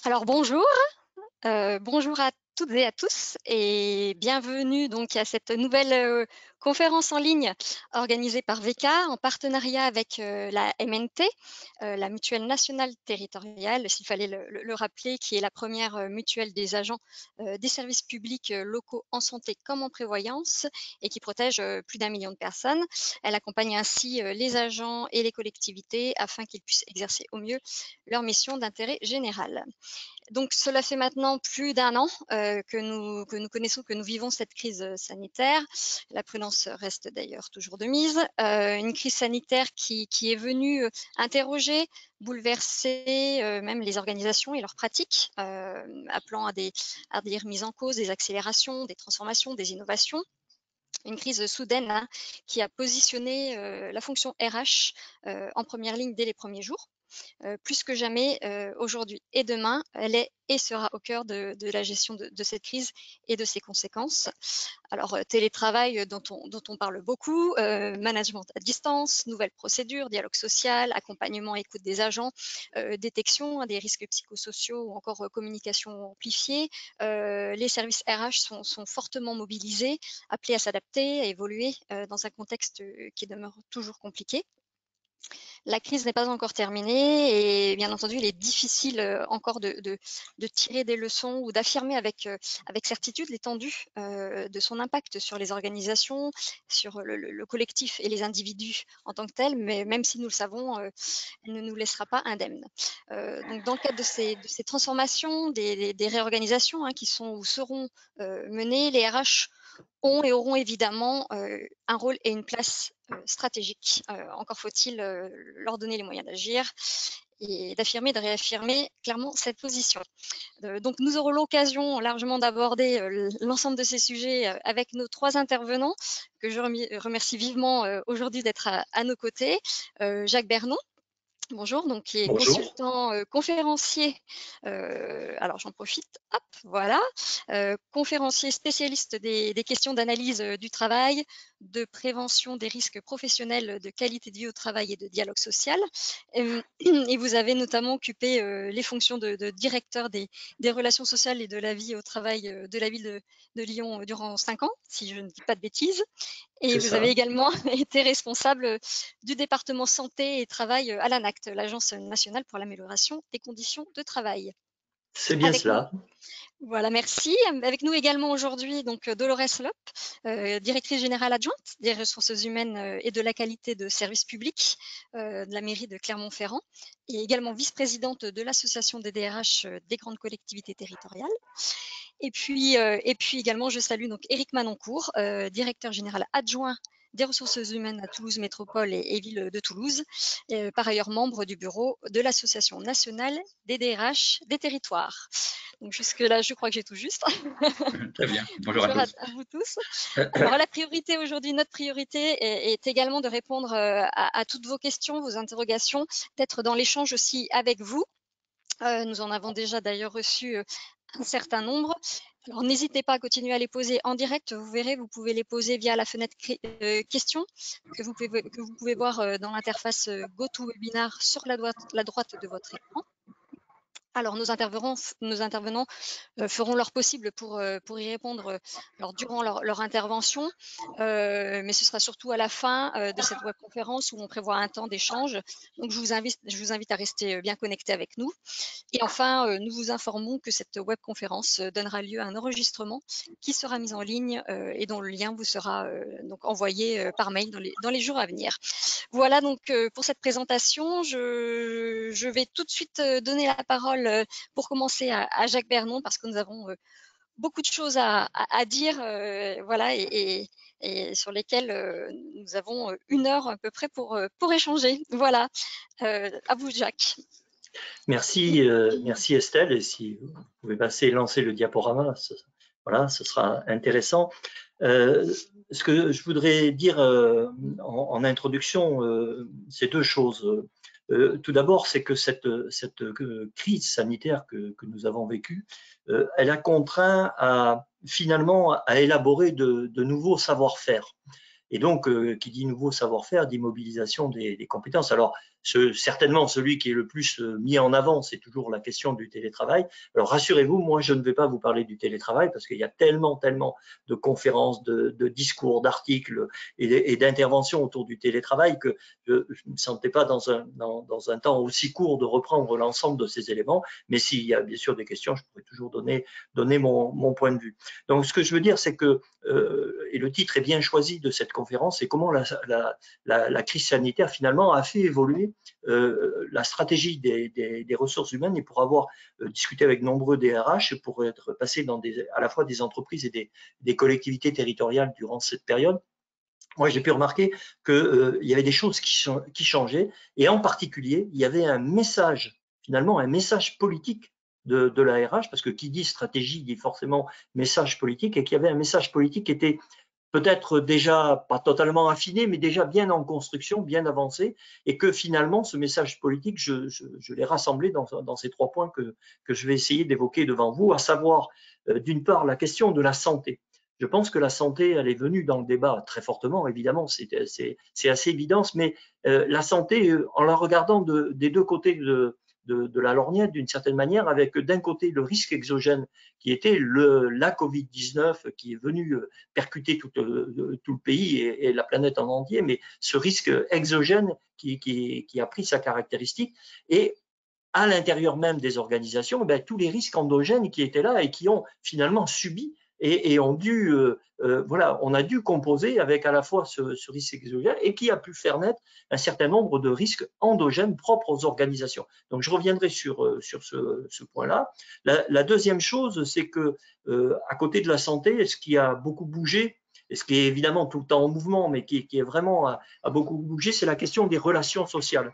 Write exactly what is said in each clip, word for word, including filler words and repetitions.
Alors bonjour, heu, bonjour à toutes et à tous et bienvenue donc à cette nouvelle, heu, conférence en ligne organisée par V K en partenariat avec, heu, la M N T, heu, la Mutuelle nationale territoriale, s'il fallait le le le rappeler, qui est la première re mutuelle des agents, heu, des services publics, heu, locaux en santé comme en prévoyance et qui protège, heu, plus d'un million de personnes. Elle accompagne ainsi, heu, les agents et les collectivités afin qu'ils puissent exercer au mieux leur mission d'intérêt général. Donc cela fait maintenant plus d'un an, heu, que nous que nous connaissons, que nous vivons cette crise, heu, sanitaire. La prudence reste d'ailleurs toujours de mise. Heu, une crise sanitaire qui qui est venue, heu, interroger, bouleverser, heu, même les organisations et leurs pratiques, hem, appelant à des à des remises en cause, des accélérations, des transformations, des innovations. Une crise soudaine, hein, qui a positionné, heu, la fonction R H, heu, en première ligne dès les premiers jours. Heu, plus que jamais, heu, aujourd'hui et demain, elle est et sera au cœur de de la gestion de de cette crise et de ses conséquences. Alors, heu, télétravail, heu, dont on dont on parle beaucoup, heu, management à distance, nouvelles procédures, dialogue social, accompagnement, écoute des agents, heu, détection, hein, des risques psychosociaux ou encore, heu, communication amplifiée. Heu, les services R H sont sont fortement mobilisés, appelés à s'adapter, à évoluer, heu, dans un contexte, heu, qui demeure toujours compliqué. La crise n'est pas encore terminée et bien entendu, il est difficile, heu, encore de de de tirer des leçons ou d'affirmer avec, heu, avec certitude l'étendue, heu, de son impact sur les organisations, sur le le le collectif et les individus en tant que tels, mais même si nous le savons, heu, elle ne nous laissera pas indemnes. Heu, donc dans le cadre de ces de ces transformations, des des des réorganisations, hein, qui sont ou seront, heu, menées, les R H ont et auront évidemment, heu, un rôle et une place, heu, stratégique. Heu, encore faut-il, heu, leur donner les moyens d'agir et d'affirmer, de réaffirmer clairement cette position. Heu, donc nous aurons l'occasion largement d'aborder, heu, l'ensemble de ces sujets, heu, avec nos trois intervenants que je remie remercie vivement, heu, aujourd'hui d'être à à nos côtés. Heu, Jacques Bernon, bonjour, donc qui est Bonjour. consultant, heu, conférencier, heu, alors j'en profite, hop, voilà, heu, conférencier spécialiste des des questions d'analyse, heu, du travail, de prévention des risques professionnels, de qualité de vie au travail et de dialogue social. Hem, et vous avez notamment occupé, heu, les fonctions de de directeur des des relations sociales et de la vie au travail, heu, de la ville de de Lyon, heu, durant cinq ans, si je ne dis pas de bêtises. Et C'est vous avez ça, également été responsable du département santé et travail à l'ANACT, l'Agence nationale pour l'amélioration des conditions de travail. c'est bien Avec nous cela. voilà, merci. Avec nous également aujourd'hui, donc Dolores Lop, heu, directrice générale adjointe des ressources humaines, heu, et de la qualité de service public, heu, de la mairie de Clermont-Ferrand et également vice-présidente de l'association des D R H, heu, des grandes collectivités territoriales. Et puis, heu, et puis également, je salue donc Éric Manoncourt, heu, directeur général adjoint des ressources humaines à Toulouse Métropole et et ville de Toulouse, heu, par ailleurs membre du bureau de l'Association nationale des D R H des territoires. Donc jusque-là, je crois que j'ai tout juste. Très bien. Bonjour à Bonjour à tous. à vous tous. Alors la priorité aujourd'hui, notre priorité est est également de répondre, heu, à à toutes vos questions, vos interrogations, d'être dans l'échange aussi avec vous. Heu, nous en avons déjà d'ailleurs reçu, heu, un certain nombre. Alors n'hésitez pas à continuer à les poser en direct. Vous verrez, vous pouvez les poser via la fenêtre cré heu, questions que vous pouvez que vous pouvez voir, heu, dans l'interface, heu, GoToWebinar sur la droite la droite de votre écran. Alors nos intervenants nos intervenants, heu, feront leur possible pour, heu, pour y répondre, heu, alors durant leur leur intervention, heu, mais ce sera surtout à la fin, heu, de cette webconférence où on prévoit un temps d'échange. Donc je vous invite je vous invite à rester, heu, bien connectés avec nous. Et enfin, heu, nous vous informons que cette webconférence, heu, donnera lieu à un enregistrement qui sera mis en ligne, heu, et dont le lien vous sera, heu, donc envoyé, heu, par mail dans les dans les jours à venir. Voilà donc, heu, pour cette présentation. Je je vais tout de suite, heu, donner la parole, heu, pour commencer à à Jacques Bernon parce que nous avons, heu, beaucoup de choses à à à dire, heu, voilà et et et sur lesquelles, heu, nous avons, heu, une heure à peu près pour, heu, pour échanger. Voilà, heu, à vous Jacques. Merci, heu, merci Estelle et si vous pouvez passer lancer le diaporama, ce voilà, ce sera intéressant. Heu, ce que je voudrais dire, heu, en en introduction, heu, c'est deux choses. Heu, tout d'abord, c'est que cette, cette, heu, crise sanitaire que que nous avons vécue, heu, elle a contraint à finalement à élaborer de de nouveaux savoir-faire. Et donc, euh, qui dit nouveau savoir-faire, dit mobilisation des, des compétences. Alors, ce, certainement, celui qui est le plus mis en avant, c'est toujours la question du télétravail. Alors, rassurez-vous, moi, je ne vais pas vous parler du télétravail parce qu'il y a tellement, tellement de conférences, de, de discours, d'articles et, et d'interventions autour du télétravail que je ne me sentais pas dans un, dans, dans un temps aussi court de reprendre l'ensemble de ces éléments. Mais s'il y a bien sûr des questions, je pourrais toujours donner, donner mon, mon point de vue. Donc, ce que je veux dire, c'est que, euh, et le titre est bien choisi de cette conférence, c'est comment la, la, la, la crise sanitaire, finalement, a fait évoluer euh, la stratégie des, des, des ressources humaines. Et pour avoir euh, discuté avec nombreux D R H, pour être passé dans des, à la fois des entreprises et des, des collectivités territoriales durant cette période, moi, j'ai pu remarquer qu'il euh, y avait des choses qui, qui changeaient, et en particulier, il y avait un message, finalement, un message politique de, de la R H, parce que qui dit stratégie dit forcément message politique, et qu'il y avait un message politique qui était peut-être déjà pas totalement affiné, mais déjà bien en construction, bien avancé, et que finalement, ce message politique, je, je, je l'ai rassemblé dans, dans ces trois points que, que je vais essayer d'évoquer devant vous, à savoir, euh, d'une part, la question de la santé. Je pense que la santé, elle est venue dans le débat très fortement, évidemment, c'est assez évident, mais euh, la santé, en la regardant de, des deux côtés de, de, de la lorgnette, d'une certaine manière, avec d'un côté le risque exogène qui était le, la Covid dix-neuf, qui est venu percuter tout, euh, tout le pays et, et la planète en entier, mais ce risque exogène qui, qui, qui a pris sa caractéristique, et à l'intérieur même des organisations, ben, tous les risques endogènes qui étaient là et qui ont finalement subi et, et ont dû, euh, euh, voilà, on a dû composer avec à la fois ce, ce risque exogène et qui a pu faire naître un certain nombre de risques endogènes propres aux organisations. Donc, je reviendrai sur, euh, sur ce, ce point-là. La, la deuxième chose, c'est que euh, à côté de la santé, ce qui a beaucoup bougé, et ce qui est évidemment tout le temps en mouvement, mais qui, qui est vraiment a, a beaucoup bougé, c'est la question des relations sociales.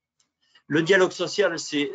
Le dialogue social, c'est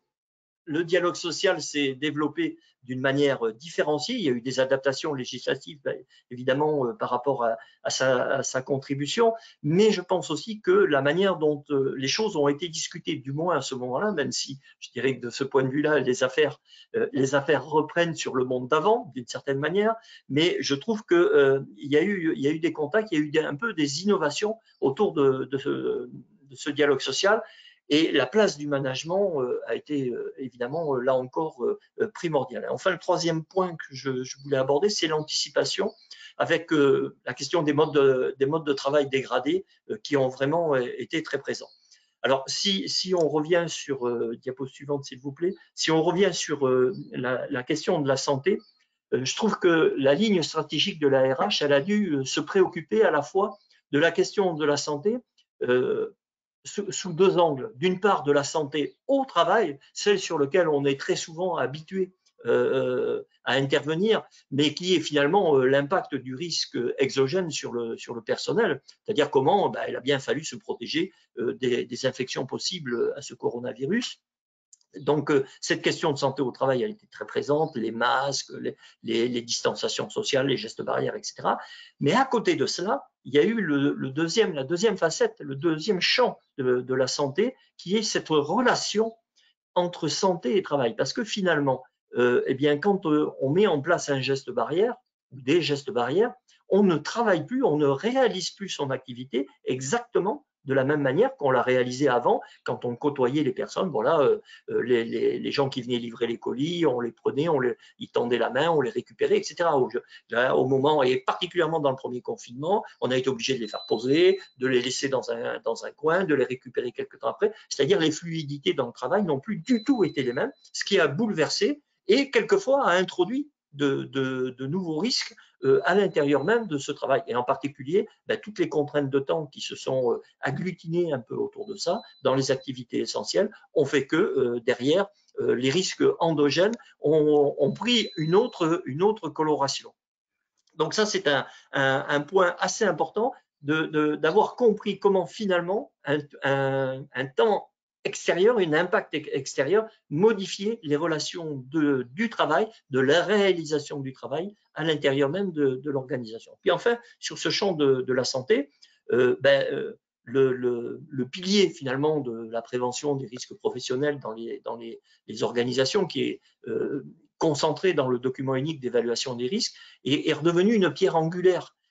le dialogue social s'est développé d'une manière différenciée. Il y a eu des adaptations législatives, évidemment, euh, par rapport à, à, sa, à, sa, contribution, mais je pense aussi que la manière dont euh, les choses ont été discutées, du moins à ce moment-là, même si je dirais que de ce point de vue-là, les affaires, euh, les affaires reprennent sur le monde d'avant, d'une certaine manière, mais je trouve qu'il euh, y, a eu, il y a eu des contacts, il y a eu des, un peu des innovations autour de, de, ce, de ce dialogue social. Et la place du management euh, a été euh, évidemment euh, là encore euh, primordiale. Enfin, le troisième point que je, je voulais aborder, c'est l'anticipation, avec euh, la question des modes de, des modes de travail dégradés euh, qui ont vraiment euh, été très présents. Alors, si, si on revient sur, euh, diapo suivante s'il vous plaît, si on revient sur euh, la, la question de la santé, euh, je trouve que la ligne stratégique de la R H, elle a dû euh, se préoccuper à la fois de la question de la santé, euh, sous deux angles. D'une part, de la santé au travail, celle sur laquelle on est très souvent habitué euh, à intervenir, mais qui est finalement euh, l'impact du risque exogène sur le, sur le personnel. C'est-à-dire comment ben, il a bien fallu se protéger euh, des, des infections possibles à ce coronavirus. Donc, euh, cette question de santé au travail a été très présente, les masques, les, les, les distanciations sociales, les gestes barrières, et cetera. Mais à côté de cela, il y a eu le, le deuxième, la deuxième facette, le deuxième champ de, de la santé, qui est cette relation entre santé et travail. Parce que finalement, euh, eh bien, quand euh, on met en place un geste barrière, ou des gestes barrières, on ne travaille plus, on ne réalise plus son activité exactement de la même manière qu'on l'a réalisé avant, quand on côtoyait les personnes, voilà, euh, les, les, les gens qui venaient livrer les colis, on les prenait, on les, ils tendaient la main, on les récupérait, et cetera. Au, là, au moment, et particulièrement dans le premier confinement, on a été obligé de les faire poser, de les laisser dans un, dans un coin, de les récupérer quelques temps après. C'est-à-dire les fluidités dans le travail n'ont plus du tout été les mêmes, ce qui a bouleversé et quelquefois a introduit de, de, de nouveaux risques euh, à l'intérieur même de ce travail. Et en particulier, ben, toutes les contraintes de temps qui se sont euh, agglutinées un peu autour de ça, dans les activités essentielles, ont fait que euh, derrière, euh, les risques endogènes ont, ont pris une autre, une autre coloration. Donc ça, c'est un, un, un point assez important d'avoir compris comment finalement un, un, un temps extérieur, un impact extérieur, modifier les relations de, du travail, de la réalisation du travail à l'intérieur même de, de l'organisation. Puis enfin, sur ce champ de, de la santé, euh, ben, euh, le, le, le pilier finalement de la prévention des risques professionnels dans les, dans les, les organisations, qui est euh, concentré dans le document unique d'évaluation des risques, est, est redevenu une pierre angulaire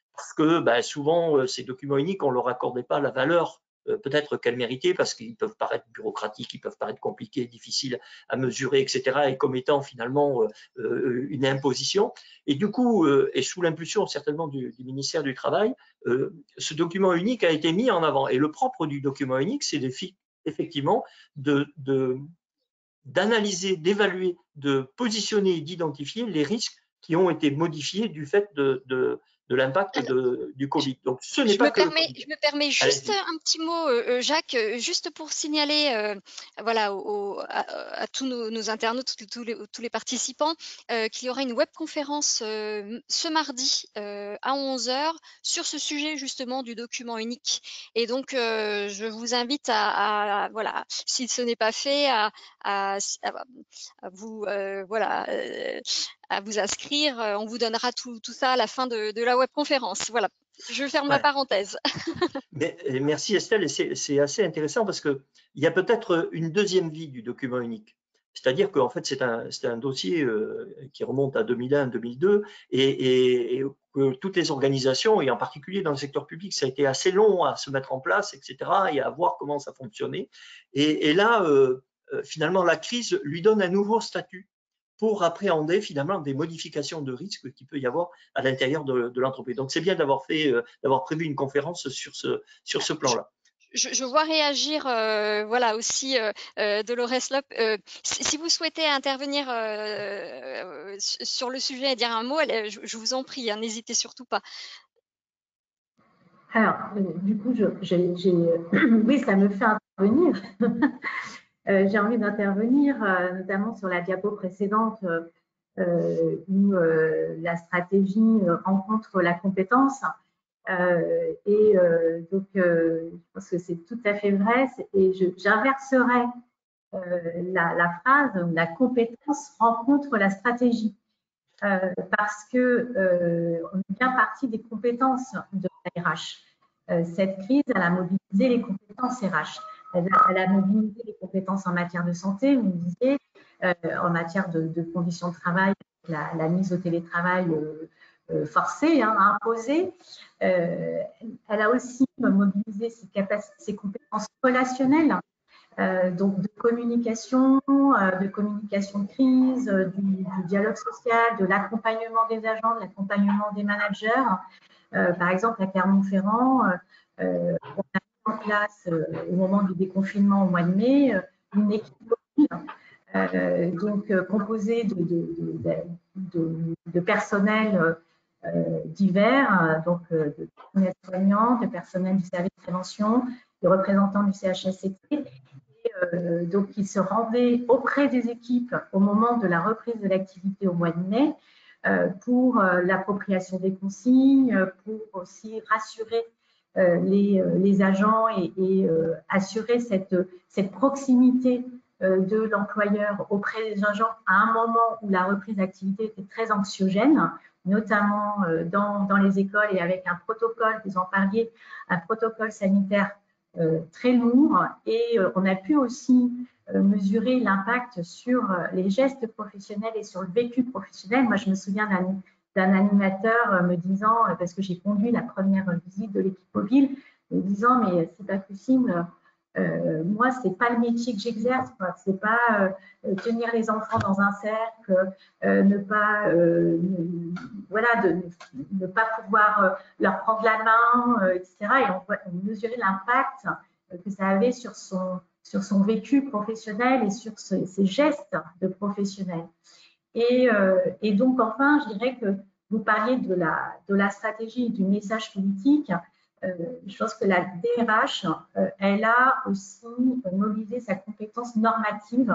parce que ben, souvent, euh, ces documents uniques, on ne leur accordait pas la valeur euh, peut-être qu'elle méritait, parce qu'ils peuvent paraître bureaucratiques, ils peuvent paraître compliqués, difficiles à mesurer, et cetera, et comme étant finalement euh, une imposition. Et du coup, euh, et sous l'impulsion certainement du, du ministère du Travail, euh, ce document unique a été mis en avant. Et le propre du document unique, c'est effectivement de, de d'analyser, d'évaluer, de positionner et d'identifier les risques qui ont été modifiés du fait de, de, de l'impact du Covid. Donc, ce n'est Je pas me que le permets, Covid. je me permets juste un petit mot, euh, Jacques, juste pour signaler, euh, voilà, au, à, à tous nos, nos internautes, tous les, tous les participants, euh, qu'il y aura une webconférence euh, ce mardi euh, à onze heures sur ce sujet justement du document unique. Et donc, euh, je vous invite à, à voilà, si ce n'est pas fait, à, à, à vous, euh, voilà. Euh, à vous inscrire. On vous donnera tout, tout ça à la fin de, de la webconférence. Voilà, je ferme ouais. la parenthèse. Mais, merci Estelle, et c'est assez intéressant parce qu'il y a peut-être une deuxième vie du document unique. C'est-à-dire qu'en fait, c'est un, un dossier euh, qui remonte à deux mille un deux mille deux et, et, et que toutes les organisations, et en particulier dans le secteur public, ça a été assez long à se mettre en place, et cetera, et à voir comment ça fonctionnait. Et, et là, euh, finalement, la crise lui donne un nouveau statut pour appréhender finalement des modifications de risque qu'il peut y avoir à l'intérieur de, de l'entreprise. Donc c'est bien d'avoir fait, euh, d'avoir prévu une conférence sur ce, sur ce plan-là. Je, je vois réagir, euh, voilà aussi euh, euh, Dolores Lop. Euh, si, si vous souhaitez intervenir euh, euh, sur le sujet et dire un mot, allez, je, je vous en prie, hein, n'hésitez surtout pas. Alors, euh, du coup, je, j'ai, j'ai, oui, ça me fait intervenir. euh, j'ai envie d'intervenir, euh, notamment sur la diapo précédente, euh, où euh, la stratégie rencontre la compétence. Euh, et euh, donc, euh, je pense que c'est tout à fait vrai. Et j'inverserai euh, la, la phrase, la compétence rencontre la stratégie. Euh, parce que euh, on est bien parti des compétences de la R H. Euh, cette crise, elle a mobilisé les compétences R H. Elle a, elle a mobilisé les compétences en matière de santé, vous me disiez, euh, en matière de, de conditions de travail, la, la mise au télétravail euh, euh, forcée, hein, imposée. Euh, elle a aussi mobilisé ses, capacités, ses compétences relationnelles. Euh, donc de communication, euh, de communication de crise, euh, du, du dialogue social, de l'accompagnement des agents, de l'accompagnement des managers. Euh, par exemple, à Clermont-Ferrand, euh, on a mis en place euh, au moment du déconfinement au mois de mai une équipe euh, donc euh, composée de, de, de, de, de personnel euh, divers, donc euh, de personnel soignant, de personnel du service de prévention, de représentants du C H S C T. Euh, donc, ils se rendaient auprès des équipes au moment de la reprise de l'activité au mois de mai euh, pour euh, l'appropriation des consignes, pour aussi rassurer euh, les, les agents et, et euh, assurer cette, cette proximité euh, de l'employeur auprès des agents à un moment où la reprise d'activité était très anxiogène, notamment euh, dans, dans les écoles et avec un protocole, vous en parliez, un protocole sanitaire Euh, très lourd et euh, on a pu aussi euh, mesurer l'impact sur euh, les gestes professionnels et sur le vécu professionnel. Moi, je me souviens d'un animateur euh, me disant, euh, parce que j'ai conduit la première visite de l'équipe mobile, me disant, mais c'est pas possible, euh, moi, c'est pas le métier que j'exerce, c'est pas euh, tenir les enfants dans un cercle, euh, ne pas, euh, ne, voilà, de ne pas pouvoir euh, leur prendre la main, euh, et cetera. Et on, on mesurait l'impact que ça avait sur son, sur son vécu professionnel et sur ce, ses gestes de professionnel. Et, euh, et donc, enfin, je dirais que vous parliez de la, de la stratégie et du message politique. Euh, je pense que la D R H, euh, elle a aussi mobilisé sa compétence normative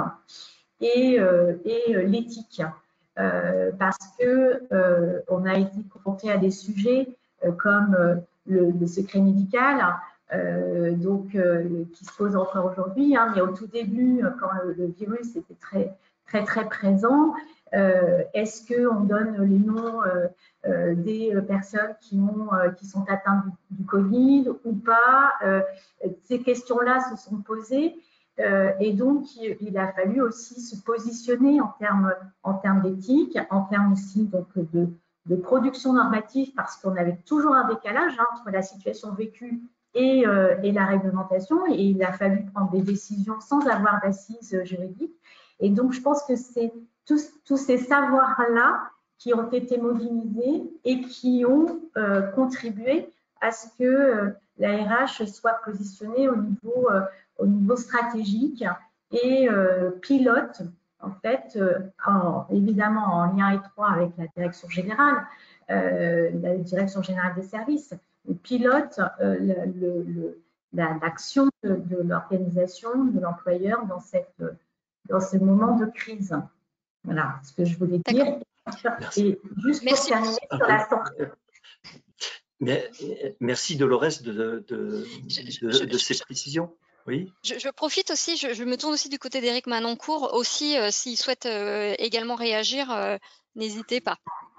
et, euh, et euh, l'éthique. Euh, parce que euh, on a été confronté à des sujets euh, comme euh, le, le secret médical, euh, donc euh, qui se pose encore aujourd'hui, hein, mais au tout début, quand le, le virus était très très très présent, euh, est-ce qu'on donne les noms euh, euh, des personnes qui ont euh, qui sont atteintes du, du Covid ou pas? euh, Ces questions-là se sont posées. Euh, et donc, il, il a fallu aussi se positionner en termes, en termes d'éthique, en termes aussi donc, de, de production normative parce qu'on avait toujours un décalage hein, entre la situation vécue et, euh, et la réglementation, et il a fallu prendre des décisions sans avoir d'assises juridiques. Et donc, je pense que c'est tous, tous ces savoirs-là qui ont été mobilisés et qui ont euh, contribué à ce que euh, la R H soit positionnée au niveau, euh, au niveau stratégique et euh, pilote, en fait, euh, en, évidemment en lien étroit avec la direction générale, euh, la direction générale des services, pilote euh, l'action la, de, de l'organisation, de l'employeur dans, cette, dans ce moment de crise. Voilà ce que je voulais dire. Et juste pour Merci. terminer sur la santé. Mais, merci Dolores de, de, de, de, de ces précisions. Oui. Je, je profite aussi, je, je me tourne aussi du côté d'Éric Manoncourt. Aussi, euh, s'il souhaite euh, également réagir, euh, n'hésitez pas.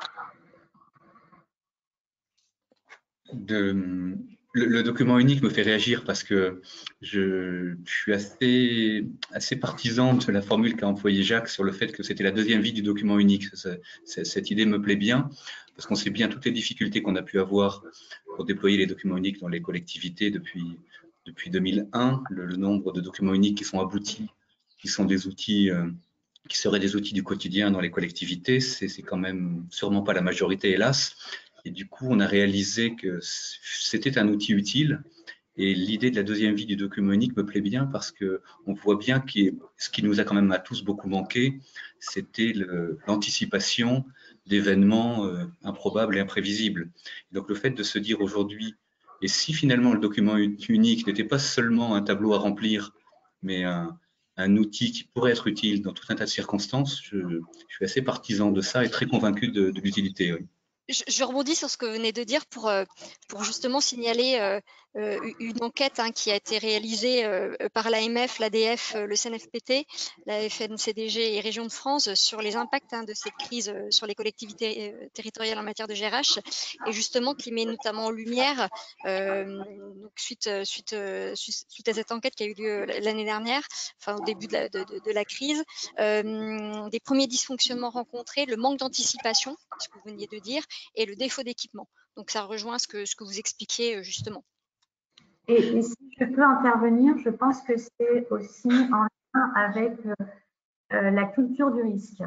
De, le, le document unique me fait réagir parce que je, je suis assez, assez partisan de la formule qu'a employée Jacques sur le fait que c'était la deuxième vie du document unique. Ça, ça, cette idée me plaît bien parce qu'on sait bien toutes les difficultés qu'on a pu avoir pour déployer les documents uniques dans les collectivités depuis, depuis deux mille un. Le, le nombre de documents uniques qui sont aboutis, qui sont des outils, euh, qui seraient des outils du quotidien dans les collectivités, c'est quand même sûrement pas la majorité, hélas. Et du coup, on a réalisé que c'était un outil utile. Et l'idée de la deuxième vie du document unique me plaît bien parce qu'on voit bien que ce qui nous a quand même à tous beaucoup manqué, c'était l'anticipation d'événements euh, improbables et imprévisibles. Donc le fait de se dire aujourd'hui, et si finalement le document unique n'était pas seulement un tableau à remplir, mais un, un outil qui pourrait être utile dans tout un tas de circonstances, je, je suis assez partisan de ça et très convaincu de, de l'utilité. Oui. Je, je rebondis sur ce que vous venez de dire pour, euh, pour justement signaler euh, euh, une enquête hein, qui a été réalisée euh, par l'A M F, l'A D F, le C N F P T, la F N C D G et Régions de France sur les impacts hein, de cette crise euh, sur les collectivités euh, territoriales en matière de G R H, et justement qui met notamment en lumière, euh, donc suite, suite, suite, suite à cette enquête qui a eu lieu l'année dernière, enfin au début de la, de, de, de la crise, euh, des premiers dysfonctionnements rencontrés, le manque d'anticipation, ce que vous veniez de dire, et le défaut d'équipement. Donc, ça rejoint ce que, ce que vous expliquiez justement. Et, et si je peux intervenir, je pense que c'est aussi en lien avec euh, la culture du risque.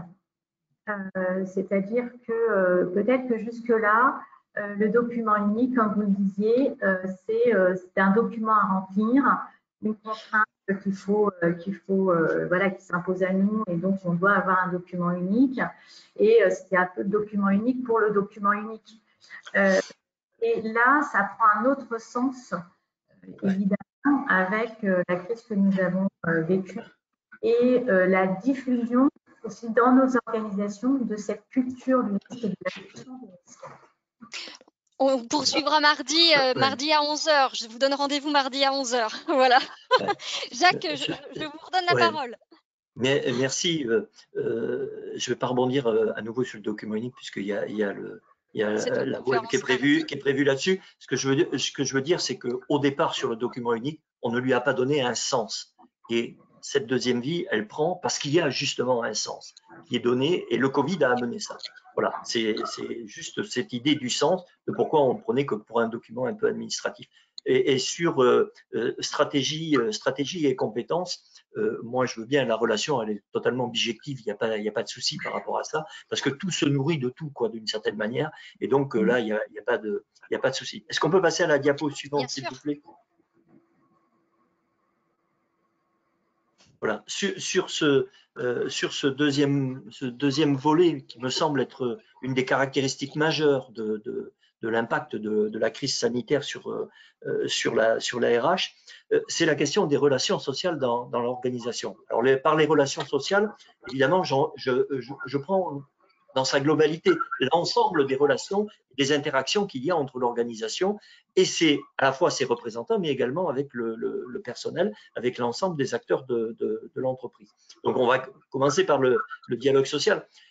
Euh, C'est-à-dire que euh, peut-être que jusque-là, euh, le document unique, comme vous le disiez, euh, c'est euh, un document à remplir, une contrainte qu'il faut, euh, qu'il faut, euh, voilà, qui s'impose à nous, et donc on doit avoir un document unique. Et euh, c'était un peu de document unique pour le document unique. Euh, et là, ça prend un autre sens, euh, évidemment, avec euh, la crise que nous avons euh, vécue et euh, la diffusion aussi dans nos organisations de cette culture du risque et de la gestion du risque. On poursuivra mardi, euh, mardi à onze heures. Je vous donne rendez-vous mardi à onze heures. Voilà. Jacques, je, je vous redonne la ouais. parole. Mais, merci. Euh, euh, je ne vais pas rebondir euh, à nouveau sur le document unique puisqu'il y a, il y a, le, il y a la web qui est prévue qui est prévue là-dessus. Ce que je veux, ce que je veux dire, c'est qu'au départ, sur le document unique, on ne lui a pas donné un sens. Et cette deuxième vie, elle prend parce qu'il y a justement un sens qui est donné et le Covid a amené ça. Voilà, c'est juste cette idée du sens, de pourquoi on prenait que pour un document un peu administratif. Et, et sur euh, stratégie, stratégie et compétences, euh, moi je veux bien, la relation elle est totalement bijective, il n'y a pas, il n'y a pas de souci par rapport à ça, parce que tout se nourrit de tout, quoi, d'une certaine manière, et donc euh, là il n'y a, il y a pas de, il y a pas de souci. Est-ce qu'on peut passer à la diapo suivante, s'il vous plaît? Voilà, sur, sur, ce, euh, sur ce, deuxième, ce deuxième volet qui me semble être une des caractéristiques majeures de, de, de l'impact de, de la crise sanitaire sur, euh, sur, la, sur la R H, euh, c'est la question des relations sociales dans, dans l'organisation. Alors, les, par les relations sociales, évidemment, je, je, je prends dans sa globalité l'ensemble des relations, des interactions qu'il y a entre l'organisation et c'est à la fois ses représentants, mais également avec le, le, le personnel, avec l'ensemble des acteurs de, de, de l'entreprise. Donc, on va commencer par le, le dialogue social.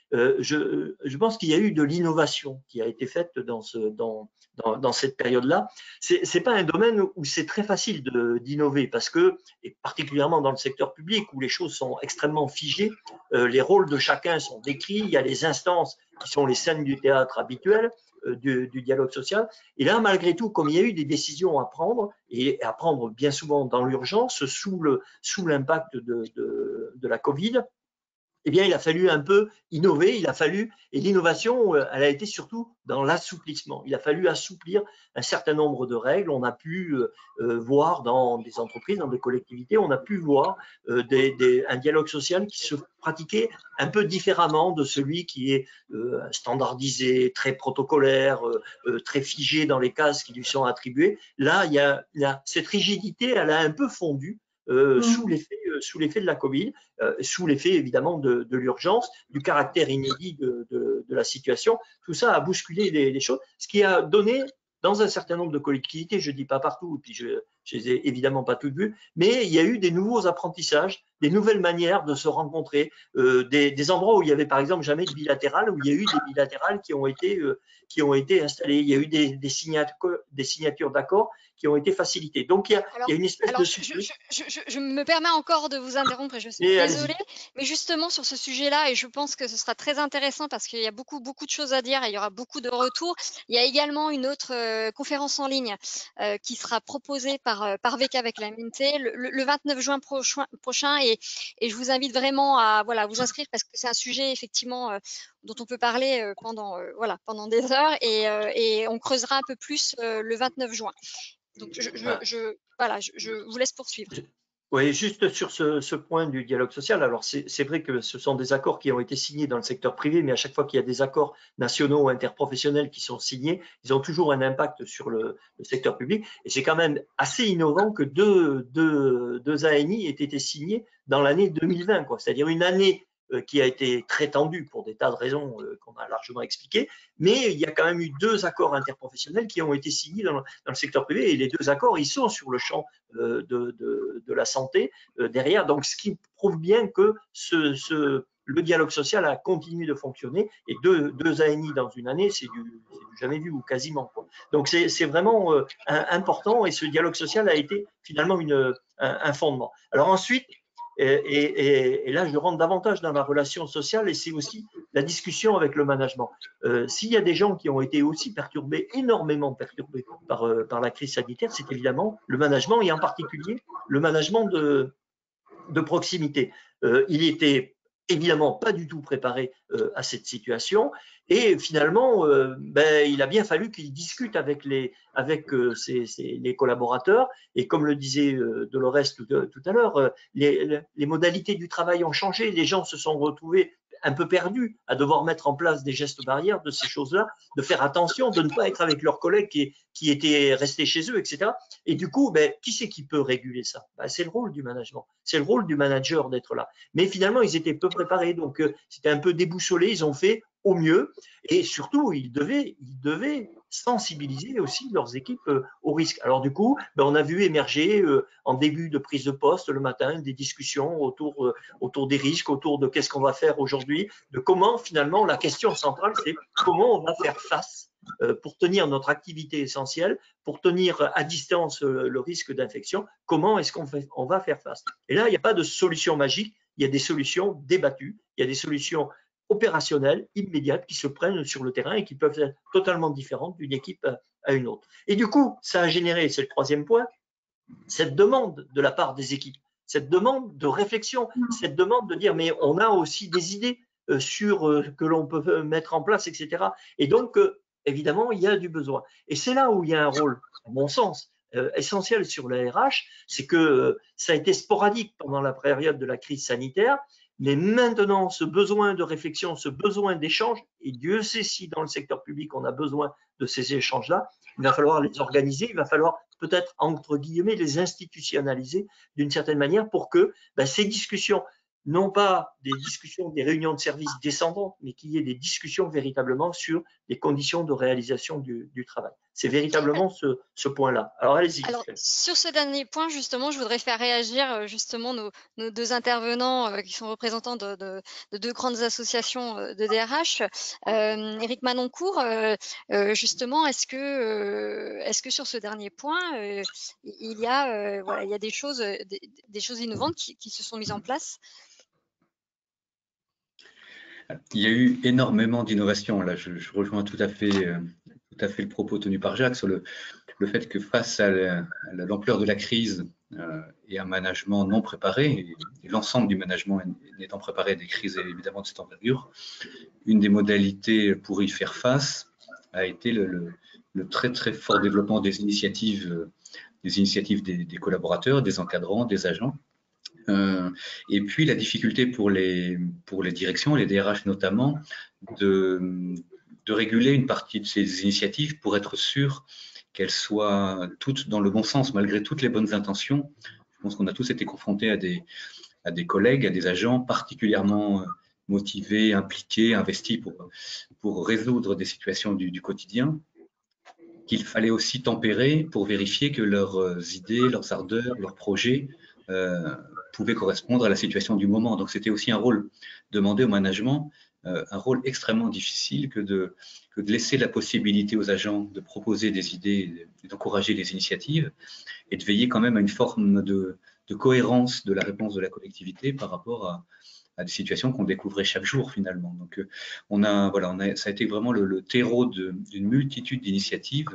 euh, je, je pense qu'il y a eu de l'innovation qui a été faite dans, ce, dans, dans, dans cette période-là. C'est c'est pas un domaine où c'est très facile d'innover parce que, et particulièrement dans le secteur public où les choses sont extrêmement figées, euh, les rôles de chacun sont décrits, il y a les instances qui sont les scènes du théâtre habituelles, euh, du, du dialogue social. Et là, malgré tout, comme il y a eu des décisions à prendre, et à prendre bien souvent dans l'urgence, sous le, sous l'impact de, de, de la Covid, eh bien, il a fallu un peu innover, il a fallu, et l'innovation, elle a été surtout dans l'assouplissement. Il a fallu assouplir un certain nombre de règles. On a pu euh, voir dans des entreprises, dans des collectivités, on a pu voir euh, des, des, un dialogue social qui se pratiquait un peu différemment de celui qui est euh, standardisé, très protocolaire, euh, très figé dans les cases qui lui sont attribuées. Là, il y a, il y a cette rigidité, elle a un peu fondu. Euh, mmh. sous l'effet euh, sous l'effet de la Covid, euh, sous l'effet évidemment de, de l'urgence, du caractère inédit de, de, de la situation. Tout ça a bousculé les, les choses, ce qui a donné dans un certain nombre de collectivités, je ne dis pas partout, et puis je ne les ai évidemment pas toutes vues, mais il y a eu des nouveaux apprentissages, des nouvelles manières de se rencontrer, euh, des, des endroits où il y avait par exemple jamais de bilatéral, où il y a eu des bilatérales qui ont été, euh, qui ont été installées, il y a eu des, des signatures, des signatures d'accords qui ont été facilitées. Donc il y a, alors, il y a une espèce alors, de… Je, je, je, je, je me permets encore de vous interrompre et je suis et désolée, mais justement sur ce sujet-là, et je pense que ce sera très intéressant parce qu'il y a beaucoup, beaucoup de choses à dire et il y aura beaucoup de retours. Il y a également une autre euh, conférence en ligne euh, qui sera proposée par, euh, par V K avec la M N T le, le, le vingt-neuf juin prochain, prochain et, et je vous invite vraiment à voilà, vous inscrire parce que c'est un sujet effectivement euh, dont on peut parler euh, pendant, euh, voilà, pendant des heures et, euh, et on creusera un peu plus euh, le vingt-neuf juin. Donc, je, je, je, voilà, je, je vous laisse poursuivre. Oui, juste sur ce, ce point du dialogue social, alors c'est vrai que ce sont des accords qui ont été signés dans le secteur privé, mais à chaque fois qu'il y a des accords nationaux ou interprofessionnels qui sont signés, ils ont toujours un impact sur le, le secteur public. Et c'est quand même assez innovant que deux, deux, deux A N I aient été signés dans l'année deux mille vingt, c'est-à-dire une année qui a été très tendue pour des tas de raisons qu'on a largement expliquées, mais il y a quand même eu deux accords interprofessionnels qui ont été signés dans le, dans le secteur privé, et les deux accords, ils sont sur le champ de, de, de la santé derrière, donc ce qui prouve bien que ce, ce, le dialogue social a continué de fonctionner, et deux, deux A N I dans une année, c'est du, du jamais vu ou quasiment, quoi. Donc c'est vraiment euh, important, et ce dialogue social a été finalement une, un, un fondement. Alors ensuite, Et, et, et là, je rentre davantage dans la relation sociale, et c'est aussi la discussion avec le management. Euh, S'il y a des gens qui ont été aussi perturbés, énormément perturbés par, euh, par la crise sanitaire, c'est évidemment le management, et en particulier le management de, de proximité. Euh, il était évidemment pas du tout préparé euh, à cette situation, et finalement, euh, ben, il a bien fallu qu'il discute avec les, avec euh, ses, ses, les collaborateurs, et comme le disait euh, Dolores tout, tout à l'heure, euh, les, les modalités du travail ont changé, les gens se sont retrouvés un peu perdus à devoir mettre en place des gestes barrières de ces choses-là, de faire attention, de ne pas être avec leurs collègues qui, qui étaient restés chez eux, et cetera. Et du coup, ben, qui c'est qui peut réguler ça? Ben, c'est le rôle du management, c'est le rôle du manager d'être là. Mais finalement, ils étaient peu préparés, donc euh, c'était un peu déboussolé, ils ont fait au mieux, et surtout, ils devaient, ils devaient sensibiliser aussi leurs équipes euh, au risque. Alors du coup, ben, on a vu émerger euh, en début de prise de poste le matin des discussions autour, euh, autour des risques, autour de qu'est-ce qu'on va faire aujourd'hui, de comment finalement la question centrale, c'est comment on va faire face euh, pour tenir notre activité essentielle, pour tenir à distance euh, le risque d'infection, comment est-ce qu'on on va faire face. Et là, il n'y a pas de solution magique, il y a des solutions débattues, il y a des solutions opérationnelles, immédiates, qui se prennent sur le terrain et qui peuvent être totalement différentes d'une équipe à une autre. Et du coup, ça a généré, c'est le troisième point, cette demande de la part des équipes, cette demande de réflexion, cette demande de dire mais on a aussi des idées euh, sur euh, que l'on peut mettre en place, et cetera. Et donc, euh, évidemment, il y a du besoin. Et c'est là où il y a un rôle, à mon sens, euh, essentiel sur la R H, c'est que euh, ça a été sporadique pendant la période de la crise sanitaire, mais maintenant, ce besoin de réflexion, ce besoin d'échange, et Dieu sait si dans le secteur public on a besoin de ces échanges-là, il va falloir les organiser, il va falloir peut-être, entre guillemets, les institutionnaliser d'une certaine manière pour que ben, ces discussions, non pas des discussions, des réunions de services descendantes, mais qu'il y ait des discussions véritablement sur les conditions de réalisation du, du travail. c'est véritablement ce, ce point-là. Alors, allez-y. Alors, sur ce dernier point, justement, je voudrais faire réagir justement nos, nos deux intervenants euh, qui sont représentants de, de, de deux grandes associations de D R H. Euh, Éric Manoncourt, euh, euh, justement, est-ce que, euh, est-ce que sur ce dernier point, euh, il y a, euh, voilà, il y a des choses, des, des choses innovantes qui, qui se sont mises en place? Il y a eu énormément d'innovations. Là, je, je rejoins tout à fait, euh, tout à fait le propos tenu par Jacques sur le, le fait que face à l'ampleur de la crise euh, et un management non préparé, et, et l'ensemble du management n'étant préparé à des crises évidemment de cette envergure, une des modalités pour y faire face a été le, le, le très très fort développement des initiatives, euh, des initiatives des, des collaborateurs, des encadrants, des agents. Euh, et puis la difficulté pour les, pour les directions, les D R H notamment, de, de réguler une partie de ces initiatives pour être sûr qu'elles soient toutes dans le bon sens, malgré toutes les bonnes intentions. Je pense qu'on a tous été confrontés à des, à des collègues, à des agents particulièrement motivés, impliqués, investis pour, pour résoudre des situations du, du quotidien, qu'il fallait aussi tempérer pour vérifier que leurs idées, leurs ardeurs, leurs projets euh, pouvaient correspondre à la situation du moment. Donc c'était aussi un rôle demandé au management, euh, un rôle extrêmement difficile que de, que de laisser la possibilité aux agents de proposer des idées, d'encourager des initiatives et de veiller quand même à une forme de, de cohérence de la réponse de la collectivité par rapport à, à des situations qu'on découvrait chaque jour finalement. Donc on a, voilà, on a, ça a été vraiment le, le terreau d'une multitude d'initiatives.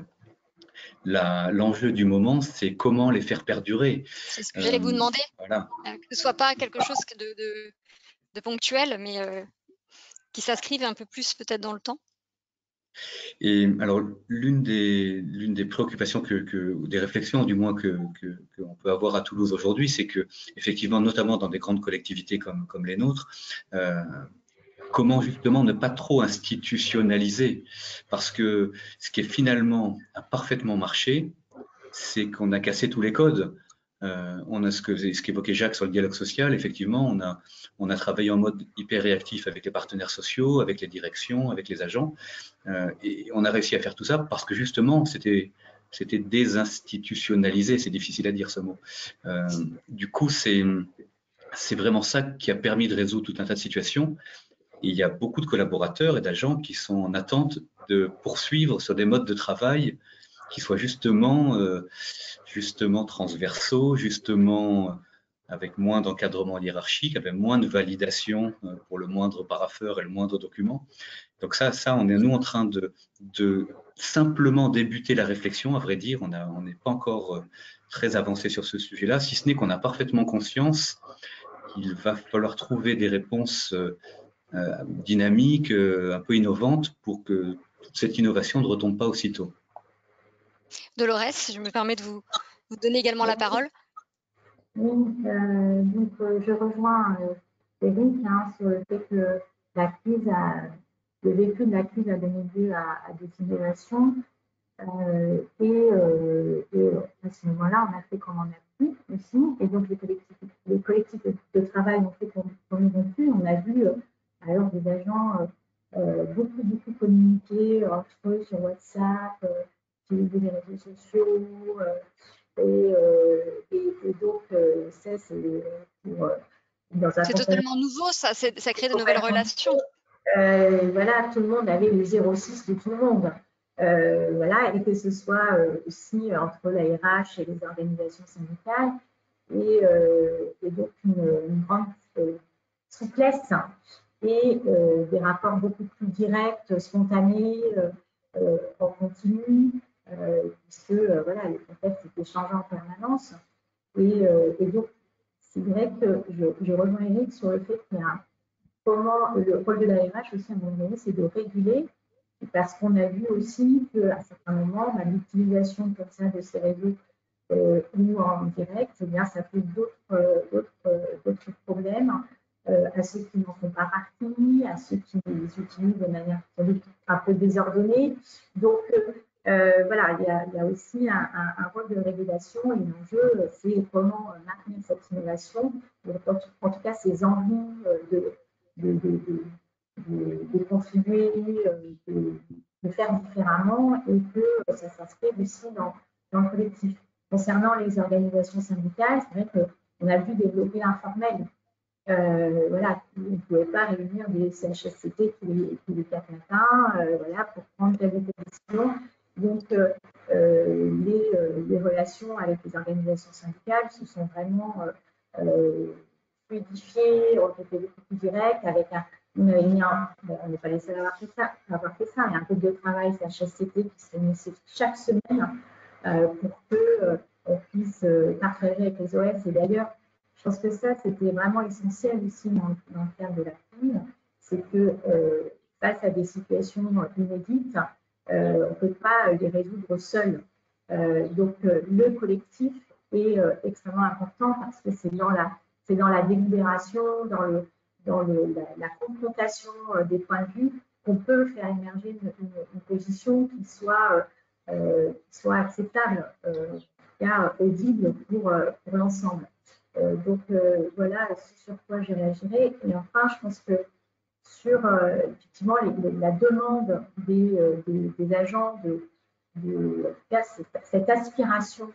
L'enjeu du moment, c'est comment les faire perdurer. C'est ce que euh, j'allais vous demander, voilà. euh, que ce ne soit pas quelque chose de, de, de ponctuel, mais euh, qui s'inscrive un peu plus peut-être dans le temps. Et alors, l'une des, l'une des préoccupations, que, que, ou des réflexions du moins que, que, qu'on peut avoir à Toulouse aujourd'hui, c'est que, effectivement, notamment dans des grandes collectivités comme, comme les nôtres, euh, comment justement ne pas trop institutionnaliser, parce que ce qui est finalement a parfaitement marché, c'est qu'on a cassé tous les codes. Euh, on a ce que ce qu'évoquait Jacques sur le dialogue social. Effectivement, on a on a travaillé en mode hyper réactif avec les partenaires sociaux, avec les directions, avec les agents, euh, et on a réussi à faire tout ça parce que justement c'était c'était désinstitutionnalisé. C'est difficile à dire ce mot. Euh, du coup, c'est c'est vraiment ça qui a permis de résoudre tout un tas de situations. Et il y a beaucoup de collaborateurs et d'agents qui sont en attente de poursuivre sur des modes de travail qui soient justement, euh, justement transversaux, justement avec moins d'encadrement hiérarchique, avec moins de validation pour le moindre parapheur et le moindre document. Donc ça, ça on est nous en train de, de simplement débuter la réflexion, à vrai dire. On a, on n'est pas encore très avancé sur ce sujet-là, si ce n'est qu'on a parfaitement conscience qu'il va falloir trouver des réponses euh, dynamiques, euh, un peu innovantes, pour que toute cette innovation ne retombe pas aussitôt. Dolores, je me permets de vous, vous donner également la parole. Oui, euh, donc euh, je rejoins euh, Éric hein, sur le fait que la crise a, le vécu de la crise a donné lieu à, à des innovations euh, et, euh, et à ce moment-là, on a fait comme on a pu aussi, et donc les collectifs, les collectifs de travail ont fait comme, comme ils ont pu. On a vu euh, alors des agents euh, euh, beaucoup beaucoup communiquer entre eux sur WhatsApp, euh, utiliser les réseaux sociaux. Euh, Et, euh, et, et donc, euh, ça, c'est pour. C'est totalement nouveau, ça, ça crée de nouvelles relations. Euh, voilà, tout le monde avait le zéro six de tout le monde. Euh, voilà, et que ce soit euh, aussi entre la R H et les organisations syndicales, et, euh, et donc une, une grande euh, souplesse et euh, des rapports beaucoup plus directs, spontanés, euh, euh, en continu. Euh, puisque euh, voilà, les contextes étaient changeants en permanence. Et, euh, et donc, c'est vrai que je, je rejoins Éric sur le fait qu'il y a comment le rôle de l'A R H aussi à un moment donné, c'est de réguler, parce qu'on a vu aussi qu'à certains moments, bah, l'utilisation comme ça de ces réseaux euh, ou en direct, eh bien, ça fait d'autres euh, problèmes euh, à ceux qui n'en font pas partie, à ceux qui les utilisent de manière un peu désordonnée. Donc, euh, voilà, il y, a, il y a aussi un, un, un rôle de régulation et l'enjeu, c'est comment maintenir cette innovation, en tout cas ces envies de, de, de, de, de, de contribuer, de, de faire différemment et que ça s'inscrive aussi dans, dans le collectif. Concernant les organisations syndicales, c'est vrai qu'on a vu développer l'informel. Euh, voilà, on ne pouvait pas réunir des C H S C T tous les, tous les quatre matins euh, voilà, pour prendre telle ou telle décision. Donc, euh, les, euh, les relations avec les organisations syndicales se sont vraiment euh, fluidifiées, ont été beaucoup plus directes, avec un, une réunion. Bon, on n'est pas les seuls à avoir fait ça, à avoir fait ça. Il y a un groupe de travail C H S C T qui se réunissait chaque semaine euh, pour qu'on euh, puisse partager avec les O S. Et d'ailleurs, je pense que ça, c'était vraiment essentiel aussi dans, dans le cadre de la crise, c'est que euh, face à des situations inédites, euh, on ne peut pas les résoudre seul. Euh, donc, euh, le collectif est euh, extrêmement important parce que c'est dans la, c'est dans la délibération, dans, le, dans le, la, la confrontation euh, des points de vue qu'on peut faire émerger une, une, une position qui soit, euh, qui soit acceptable, euh, audible pour, pour l'ensemble. Euh, donc euh, voilà sur quoi je réagirai. Et enfin, je pense que sur euh, effectivement les, les, la demande des, euh, des, des agents, de, de, en tout cas, cette, cette aspiration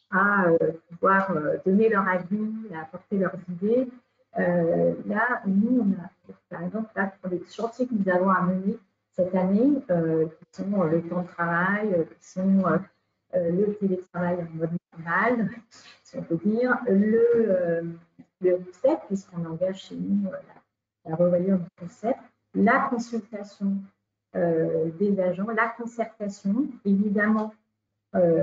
à euh, pouvoir euh, donner leur avis, à apporter leurs idées. Euh, là, nous, on a, par exemple, là, pour les chantiers que nous avons à mener cette année, euh, qui sont euh, le temps de travail, euh, qui sont euh, euh, le télétravail en mode normal, si on peut dire, le, euh, le concept, puisqu'on engage chez nous euh, la, la revoyure du concept, la consultation euh, des agents, la concertation, évidemment, euh,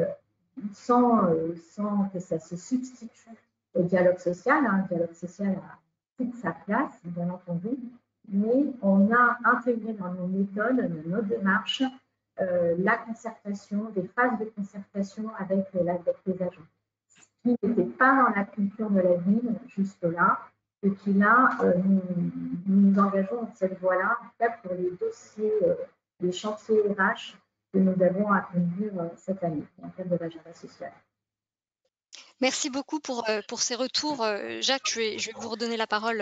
sans, euh, sans que ça se substitue au dialogue social. Hein. Le dialogue social a toute sa place, bien entendu, mais on a intégré dans nos méthodes, dans nos démarches, euh, la concertation, des phases de concertation avec, avec les agents. Ce qui n'était pas dans la culture de la ville jusque-là, et qui là, euh, nous, nous nous engageons dans cette voie-là, en tout cas pour les dossiers, euh, les chantiers R H que nous avons à conduire euh, cette année, dans le cadre de l'agenda social. Merci beaucoup pour, pour ces retours. Jacques, je vais, je vais vous redonner la parole.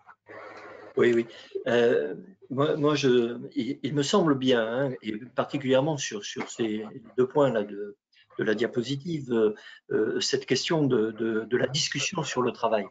Oui, oui. Euh, moi, moi je, il, il me semble bien, hein, et particulièrement sur, sur ces deux points-là de, de la diapositive, euh, cette question de, de, de la discussion sur le travail.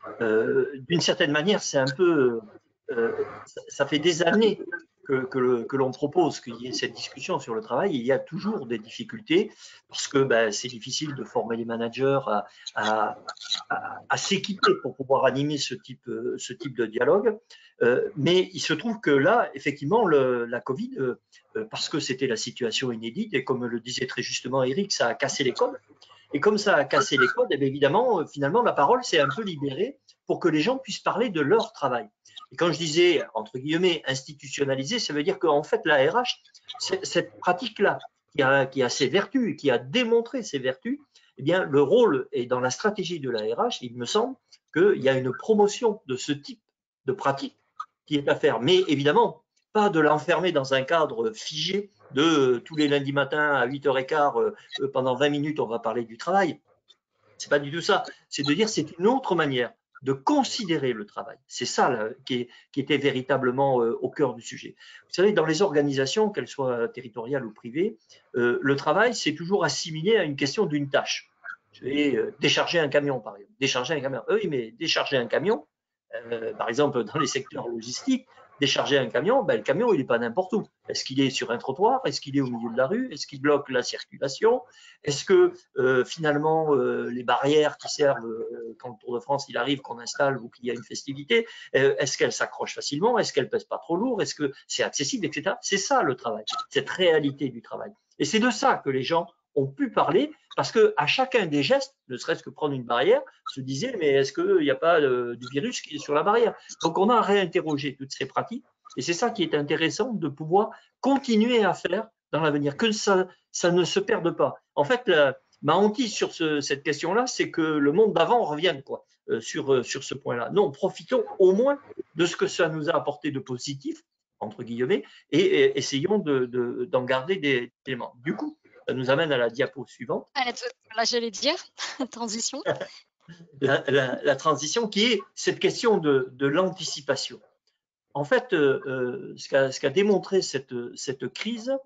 Euh, D'une certaine manière, c'est un peu, euh, ça, ça fait des années que, que, que l'on propose qu'il y ait cette discussion sur le travail. Il y a toujours des difficultés parce que ben, c'est difficile de former les managers à, à, à, à s'équiper pour pouvoir animer ce type, ce type de dialogue. Euh, mais il se trouve que là, effectivement, le, la Covid, euh, parce que c'était la situation inédite, et comme le disait très justement Eric, ça a cassé les codes. Et comme ça a cassé les codes, et bien évidemment, finalement, la parole s'est un peu libérée pour que les gens puissent parler de leur travail. Et quand je disais, entre guillemets, institutionnalisé, ça veut dire qu'en fait, la R H, cette pratique-là, qui a, qui a ses vertus, qui a démontré ses vertus, eh bien, le rôle est dans la stratégie de la R H, il me semble qu'il y a une promotion de ce type de pratique qui est à faire. Mais évidemment, pas de l'enfermer dans un cadre figé de euh, tous les lundis matins à huit heures quinze, euh, pendant vingt minutes, on va parler du travail. C'est pas du tout ça. C'est de dire c'est une autre manière de considérer le travail. C'est ça là, qui, est, qui était véritablement euh, au cœur du sujet. Vous savez, dans les organisations, qu'elles soient territoriales ou privées, euh, le travail, c'est toujours assimilé à une question d'une tâche. Je vais euh, décharger un camion, par exemple. Décharger un camion. Oui, mais décharger un camion, euh, par exemple, dans les secteurs logistiques, décharger un camion, ben, le camion, il n'est pas n'importe où. Est-ce qu'il est sur un trottoir? Est-ce qu'il est au milieu de la rue? Est-ce qu'il bloque la circulation? Est-ce que euh, finalement, euh, les barrières qui servent euh, quand le Tour de France il arrive, qu'on installe ou qu'il y a une festivité, euh, est-ce qu'elles s'accrochent facilement? Est-ce qu'elles pèsent pas trop lourd? Est-ce que c'est accessible, et cetera. C'est ça le travail, cette réalité du travail. Et c'est de ça que les gens ont pu parler, parce que à chacun des gestes, ne serait-ce que prendre une barrière, se disait mais est-ce qu'il n'y a pas euh, du virus qui est sur la barrière? Donc on a réinterrogé toutes ces pratiques, et c'est ça qui est intéressant de pouvoir continuer à faire dans l'avenir, que ça, ça ne se perde pas. En fait, la, ma hantise sur ce, cette question-là, c'est que le monde d'avant revienne quoi, euh, sur, euh, sur ce point-là. Non, profitons au moins de ce que ça nous a apporté de positif, entre guillemets, et, et essayons de, de, d'en garder des éléments. Du coup, ça nous amène à la diapo suivante. Là, j'allais dire, transition. La, la, la transition qui est cette question de, de l'anticipation. En fait, euh, ce qu'a ce qu'a démontré cette, cette crise,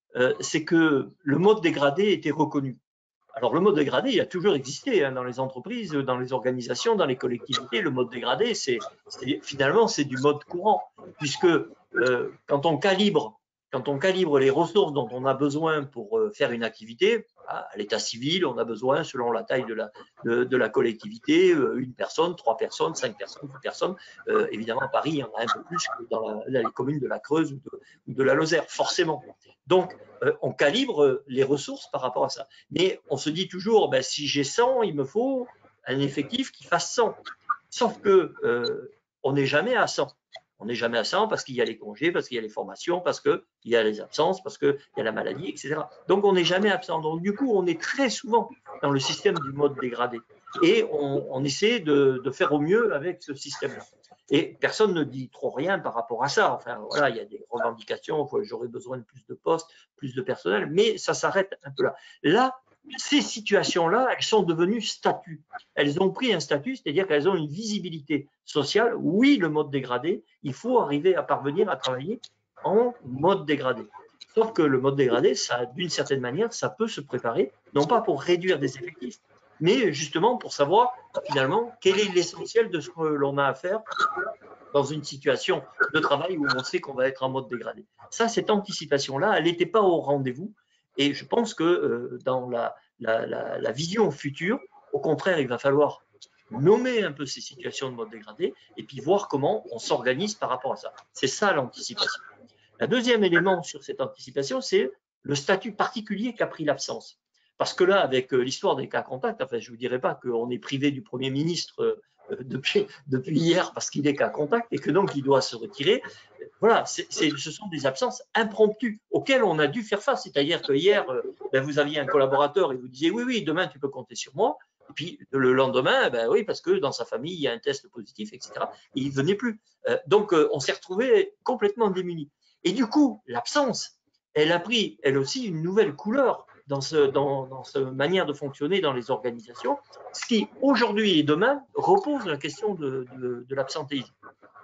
euh, c'est que le mode dégradé était reconnu. Alors, le mode dégradé, il a toujours existé hein, dans les entreprises, dans les organisations, dans les collectivités. Le mode dégradé, c'est finalement, c'est du mode courant, puisque euh, quand on calibre, quand on calibre les ressources dont on a besoin pour euh, faire une activité, à l'état civil, on a besoin, selon la taille de la, de, de la collectivité, euh, une personne, trois personnes, cinq personnes, dix personnes. Euh, évidemment, à Paris, il y en a un peu plus que dans, la, dans les communes de la Creuse ou de, ou de la Lozère, forcément. Donc, euh, on calibre les ressources par rapport à ça. Mais on se dit toujours, ben, si j'ai cent, il me faut un effectif qui fasse cent. Sauf que euh, on n'est jamais à cent. On n'est jamais à cent parce qu'il y a les congés, parce qu'il y a les formations, parce qu'il y a les absences, parce qu'il y a la maladie, et cetera. Donc, on n'est jamais absent. Donc, du coup, on est très souvent dans le système du mode dégradé. Et on, on essaie de, de faire au mieux avec ce système-là. Et personne ne dit trop rien par rapport à ça. Enfin, voilà, il y a des revendications, j'aurais besoin de plus de postes, plus de personnel, mais ça s'arrête un peu là. Là, ces situations-là, elles sont devenues statuts. Elles ont pris un statut, c'est-à-dire qu'elles ont une visibilité sociale. Oui, le mode dégradé, il faut arriver à parvenir à travailler en mode dégradé. Sauf que le mode dégradé, ça, d'une certaine manière, ça peut se préparer, non pas pour réduire des effectifs, mais justement pour savoir finalement quel est l'essentiel de ce que l'on a à faire dans une situation de travail où on sait qu'on va être en mode dégradé. Ça, cette anticipation-là, elle n'était pas au rendez-vous. Et je pense que euh, dans la, la, la, la vision future, au contraire, il va falloir nommer un peu ces situations de mode dégradé et puis voir comment on s'organise par rapport à ça. C'est ça l'anticipation. Le deuxième élément sur cette anticipation, c'est le statut particulier qu'a pris l'absence. Parce que là, avec l'histoire des cas contacts, enfin, je ne vous dirais pas qu'on est privé du Premier ministre euh, depuis, depuis hier parce qu'il est cas contact et que donc il doit se retirer. Voilà, c'est, c'est, ce sont des absences impromptues auxquelles on a dû faire face. C'est-à-dire que hier, euh, ben, vous aviez un collaborateur et vous disiez oui, oui, demain tu peux compter sur moi. Et puis le lendemain, ben oui, parce que dans sa famille, il y a un test positif, et cetera. Et il ne venait plus. Euh, donc, euh, on s'est retrouvé complètement démunis. Et du coup, l'absence, elle a pris, elle aussi, une nouvelle couleur dans, ce, dans, dans cette manière de fonctionner dans les organisations, ce qui, aujourd'hui et demain, repose la question de, de, de l'absentéisme.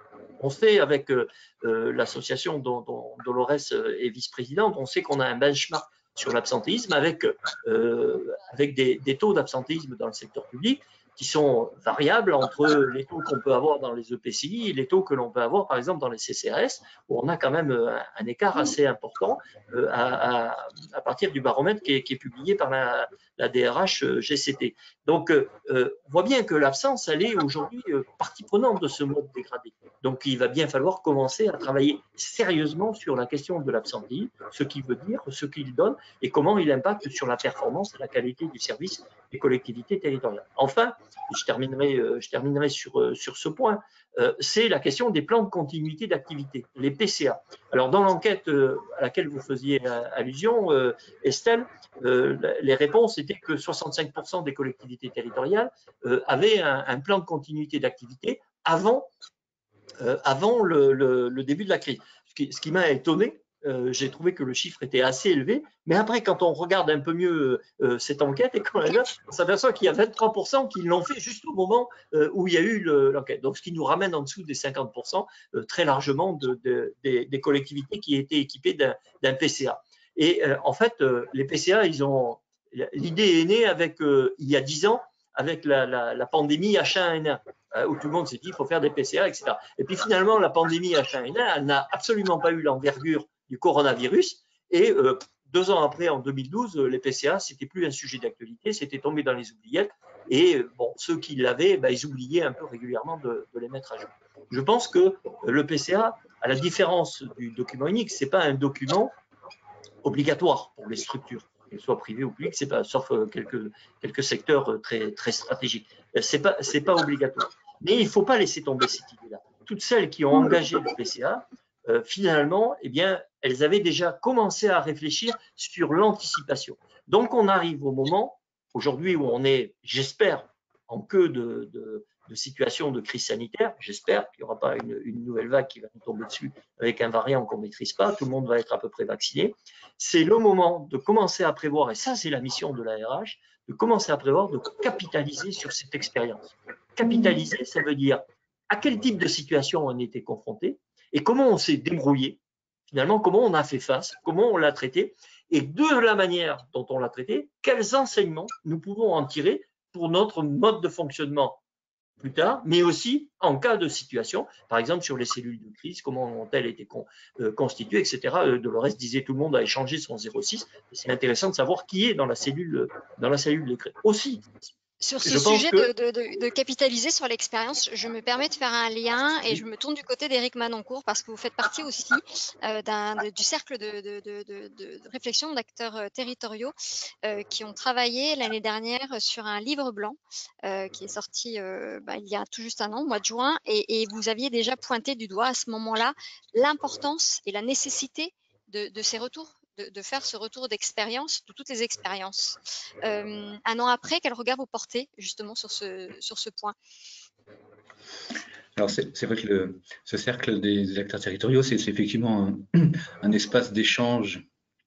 On sait, avec euh, l'association dont, dont Dolores est vice-présidente, on sait qu'on a un benchmark sur l'absentéisme avec, euh, avec des, des taux d'absentéisme dans le secteur public qui sont variables entre les taux qu'on peut avoir dans les E P C I et les taux que l'on peut avoir, par exemple, dans les C C R S, où on a quand même un, un écart assez important euh, à, à, à partir du baromètre qui est, qui est publié par la, la D R H G C T. Donc, euh, on voit bien que l'absence, elle est aujourd'hui euh, partie prenante de ce mode dégradé. Donc, il va bien falloir commencer à travailler sérieusement sur la question de l'absentéisme, ce qu'il veut dire, ce qu'il donne et comment il impacte sur la performance et la qualité du service des collectivités territoriales. Enfin, je terminerai, je terminerai sur, sur ce point, euh, c'est la question des plans de continuité d'activité, les P C A. Alors, dans l'enquête à laquelle vous faisiez allusion, euh, Estelle, euh, les réponses étaient que soixante-cinq pour cent des collectivités territoriales euh, avaient un, un plan de continuité d'activité avant Euh, avant le, le, le début de la crise. Ce qui, ce qui m'a étonné, euh, j'ai trouvé que le chiffre était assez élevé, mais après, quand on regarde un peu mieux euh, cette enquête, et quand même, on s'aperçoit qu'il y a vingt-trois pour cent qui l'ont fait juste au moment euh, où il y a eu l'enquête. Donc, ce qui nous ramène en dessous des cinquante pour cent euh, très largement de, de, des, des collectivités qui étaient équipées d'un P C A. Et euh, en fait, euh, les P C A, ils ont l'idée est née avec, euh, il y a dix ans, avec la, la, la pandémie H un N un, où tout le monde s'est dit qu'il faut faire des P C A, et cetera. Et puis finalement, la pandémie H un N un, elle n'a absolument pas eu l'envergure du coronavirus. Et euh, deux ans après, en deux mille douze, les P C A, c'était plus un sujet d'actualité, c'était tombé dans les oubliettes. Et bon, ceux qui l'avaient, ben, ils oubliaient un peu régulièrement de, de les mettre à jour. Je pense que le P C A, à la différence du document unique, c'est pas un document obligatoire pour les structures, qu'elles soient privées ou publiques, c'est pas, sauf quelques, quelques secteurs très, très stratégiques. C'est pas, c'est pas obligatoire. Mais il ne faut pas laisser tomber cette idée-là. Toutes celles qui ont engagé le P C A, euh, finalement, eh bien, elles avaient déjà commencé à réfléchir sur l'anticipation. Donc, on arrive au moment, aujourd'hui, où on est, j'espère, en queue de, de, de situation de crise sanitaire. J'espère qu'il n'y aura pas une, une nouvelle vague qui va nous tomber dessus avec un variant qu'on ne maîtrise pas. Tout le monde va être à peu près vacciné. C'est le moment de commencer à prévoir, et ça, c'est la mission de l'A R H, de commencer à prévoir, de capitaliser sur cette expérience. Capitaliser, ça veut dire à quel type de situation on était confronté et comment on s'est débrouillé finalement, comment on a fait face, comment on l'a traité, et de la manière dont on l'a traité, quels enseignements nous pouvons en tirer pour notre mode de fonctionnement plus tard, mais aussi en cas de situation, par exemple sur les cellules de crise, comment ont-elles été con, euh, constituées, et cetera. Euh, Dolores disait tout le monde a échangé son zéro six. C'est intéressant de savoir qui est dans la cellule, dans la cellule de crise. Aussi, sur ce je pense sujet que de, de, de capitaliser sur l'expérience, je me permets de faire un lien et je me tourne du côté d'Éric Manoncourt parce que vous faites partie aussi euh, de, du cercle de, de, de, de, de réflexion d'acteurs territoriaux euh, qui ont travaillé l'année dernière sur un livre blanc euh, qui est sorti euh, bah, il y a tout juste un an, au mois de juin, et, et vous aviez déjà pointé du doigt à ce moment-là l'importance et la nécessité de, de ces retours. De, de faire ce retour d'expérience, de toutes les expériences. Euh, un an après, quel regard vous portez justement sur ce, sur ce point? Alors c'est vrai que le, ce cercle des, des acteurs territoriaux, c'est effectivement un, un espace d'échange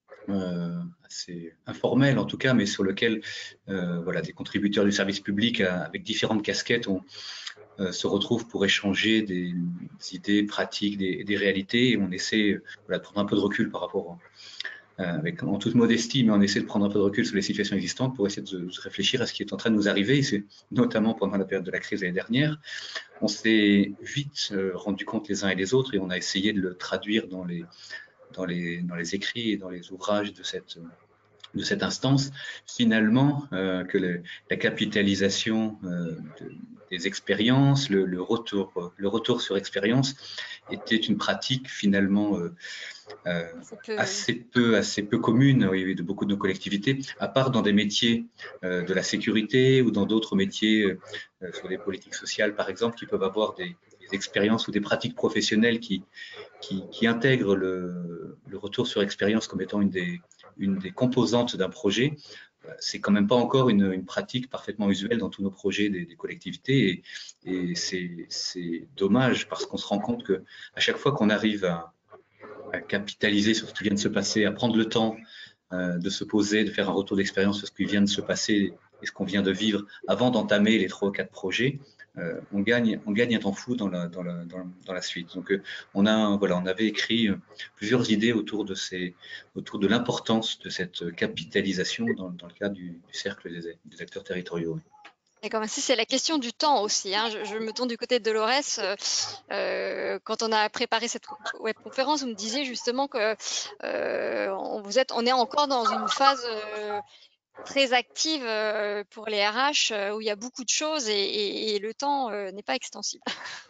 euh, assez informel en tout cas, mais sur lequel euh, voilà, des contributeurs du service public à, avec différentes casquettes ont, euh, se retrouvent pour échanger des, des idées pratiques, des, des réalités, et on essaie voilà, de prendre un peu de recul par rapport à, euh, avec, en toute modestie, mais on essaie de prendre un peu de recul sur les situations existantes pour essayer de, de réfléchir à ce qui est en train de nous arriver. Et c'est notamment pendant la période de la crise l'année dernière, on s'est vite euh, rendu compte les uns et les autres, et on a essayé de le traduire dans les, dans les, dans les écrits et dans les ouvrages de cette, de cette instance, finalement, euh, que le, la capitalisation euh, de, des expériences, le, le, retour, le retour sur expérience était une pratique finalement euh, euh, peu, assez, oui. peu, assez peu commune oui, de beaucoup de nos collectivités, à part dans des métiers euh, de la sécurité ou dans d'autres métiers euh, sur des politiques sociales, par exemple, qui peuvent avoir des, des expériences ou des pratiques professionnelles qui, qui, qui intègrent le, le retour sur expérience comme étant une des, une des composantes d'un projet. C'est quand même pas encore une, une pratique parfaitement usuelle dans tous nos projets des, des collectivités, et, et c'est dommage parce qu'on se rend compte que à chaque fois qu'on arrive à, à capitaliser sur ce qui vient de se passer, à prendre le temps euh, de se poser, de faire un retour d'expérience sur ce qui vient de se passer et ce qu'on vient de vivre avant d'entamer les trois ou quatre projets, euh, on gagne, on gagne un temps fou dans la, dans la, dans la, dans la suite. Donc, euh, on a, voilà, on avait écrit euh, plusieurs idées autour de ces, autour de l'importance de cette capitalisation dans, dans le cadre du, du cercle des, des acteurs territoriaux. Et comme si c'est la question du temps aussi. Hein. Je, je me tourne du côté de Dolores. Euh, euh, quand on a préparé cette webconférence, vous me disiez justement que euh, on, vous êtes, on est encore dans une phase euh, très active euh, pour les R H euh, où il y a beaucoup de choses et, et, et le temps euh, n'est pas extensible.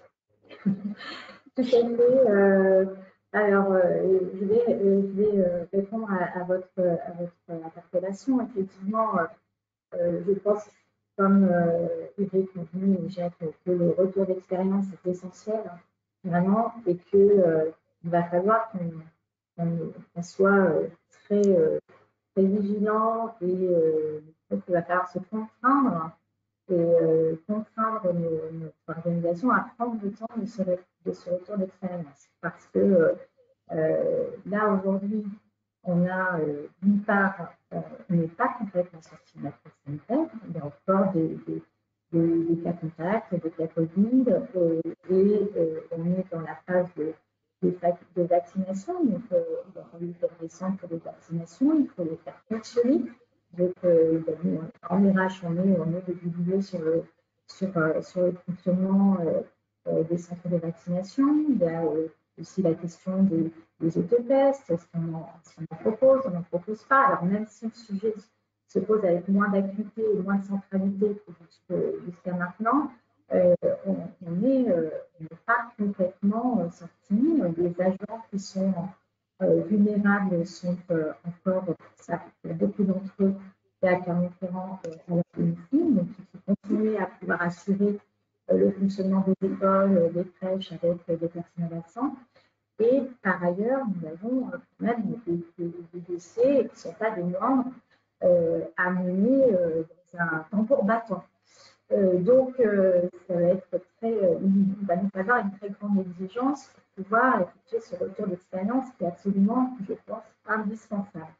Tout à fait. Euh, alors, euh, je vais, euh, je vais euh, répondre à, à, votre, à votre interpellation. Effectivement, euh, je pense, comme euh, Eric convenu ou Jacques, que le retour d'expérience est essentiel, vraiment, et qu'il euh, va falloir qu'on qu soit euh, très, euh, très vigilant et euh, qu'il va falloir se contraindre et euh, contraindre nos, notre organisation à prendre le temps de ce, de ce retour d'expérience. Parce que euh, là, aujourd'hui, on a euh, d'une part, euh, on n'est pas complètement sorti de la crise sanitaire, il y a encore des, des, des, des cas contacts, des cas Covid, euh, et euh, on est dans la phase de, de, de vaccination, donc euh, il va falloir des centres de vaccination, il faut les faire fonctionner. Donc, euh, en R H, on est, on est dédié sur le, sur, euh, sur le fonctionnement euh, euh, des centres de vaccination. Il y a euh, aussi la question des, des autotests. Est-ce qu'on en, qu en propose, on n'en propose pas? Alors, même si le sujet se pose avec moins d'acuité et moins de centralité que jusqu'à maintenant, euh, on n'est euh, pas complètement euh, sorti. Les agents qui sont Euh, vulnérables sont euh, encore, ça, pour beaucoup d'entre eux, à Clermont-Ferrand euh, à leur domicile, donc il faut continuer à pouvoir assurer euh, le fonctionnement des écoles, euh, des crèches avec euh, des personnels absents. Et par ailleurs, nous avons euh, quand même des, des, des dossiers qui ne sont pas des moindres euh, à mener euh, dans un tambour battant. Euh, donc, euh, ça va être très, euh, il va nous falloir une très grande exigence pour pouvoir effectuer ce retour d'expérience qui est absolument, je pense, indispensable.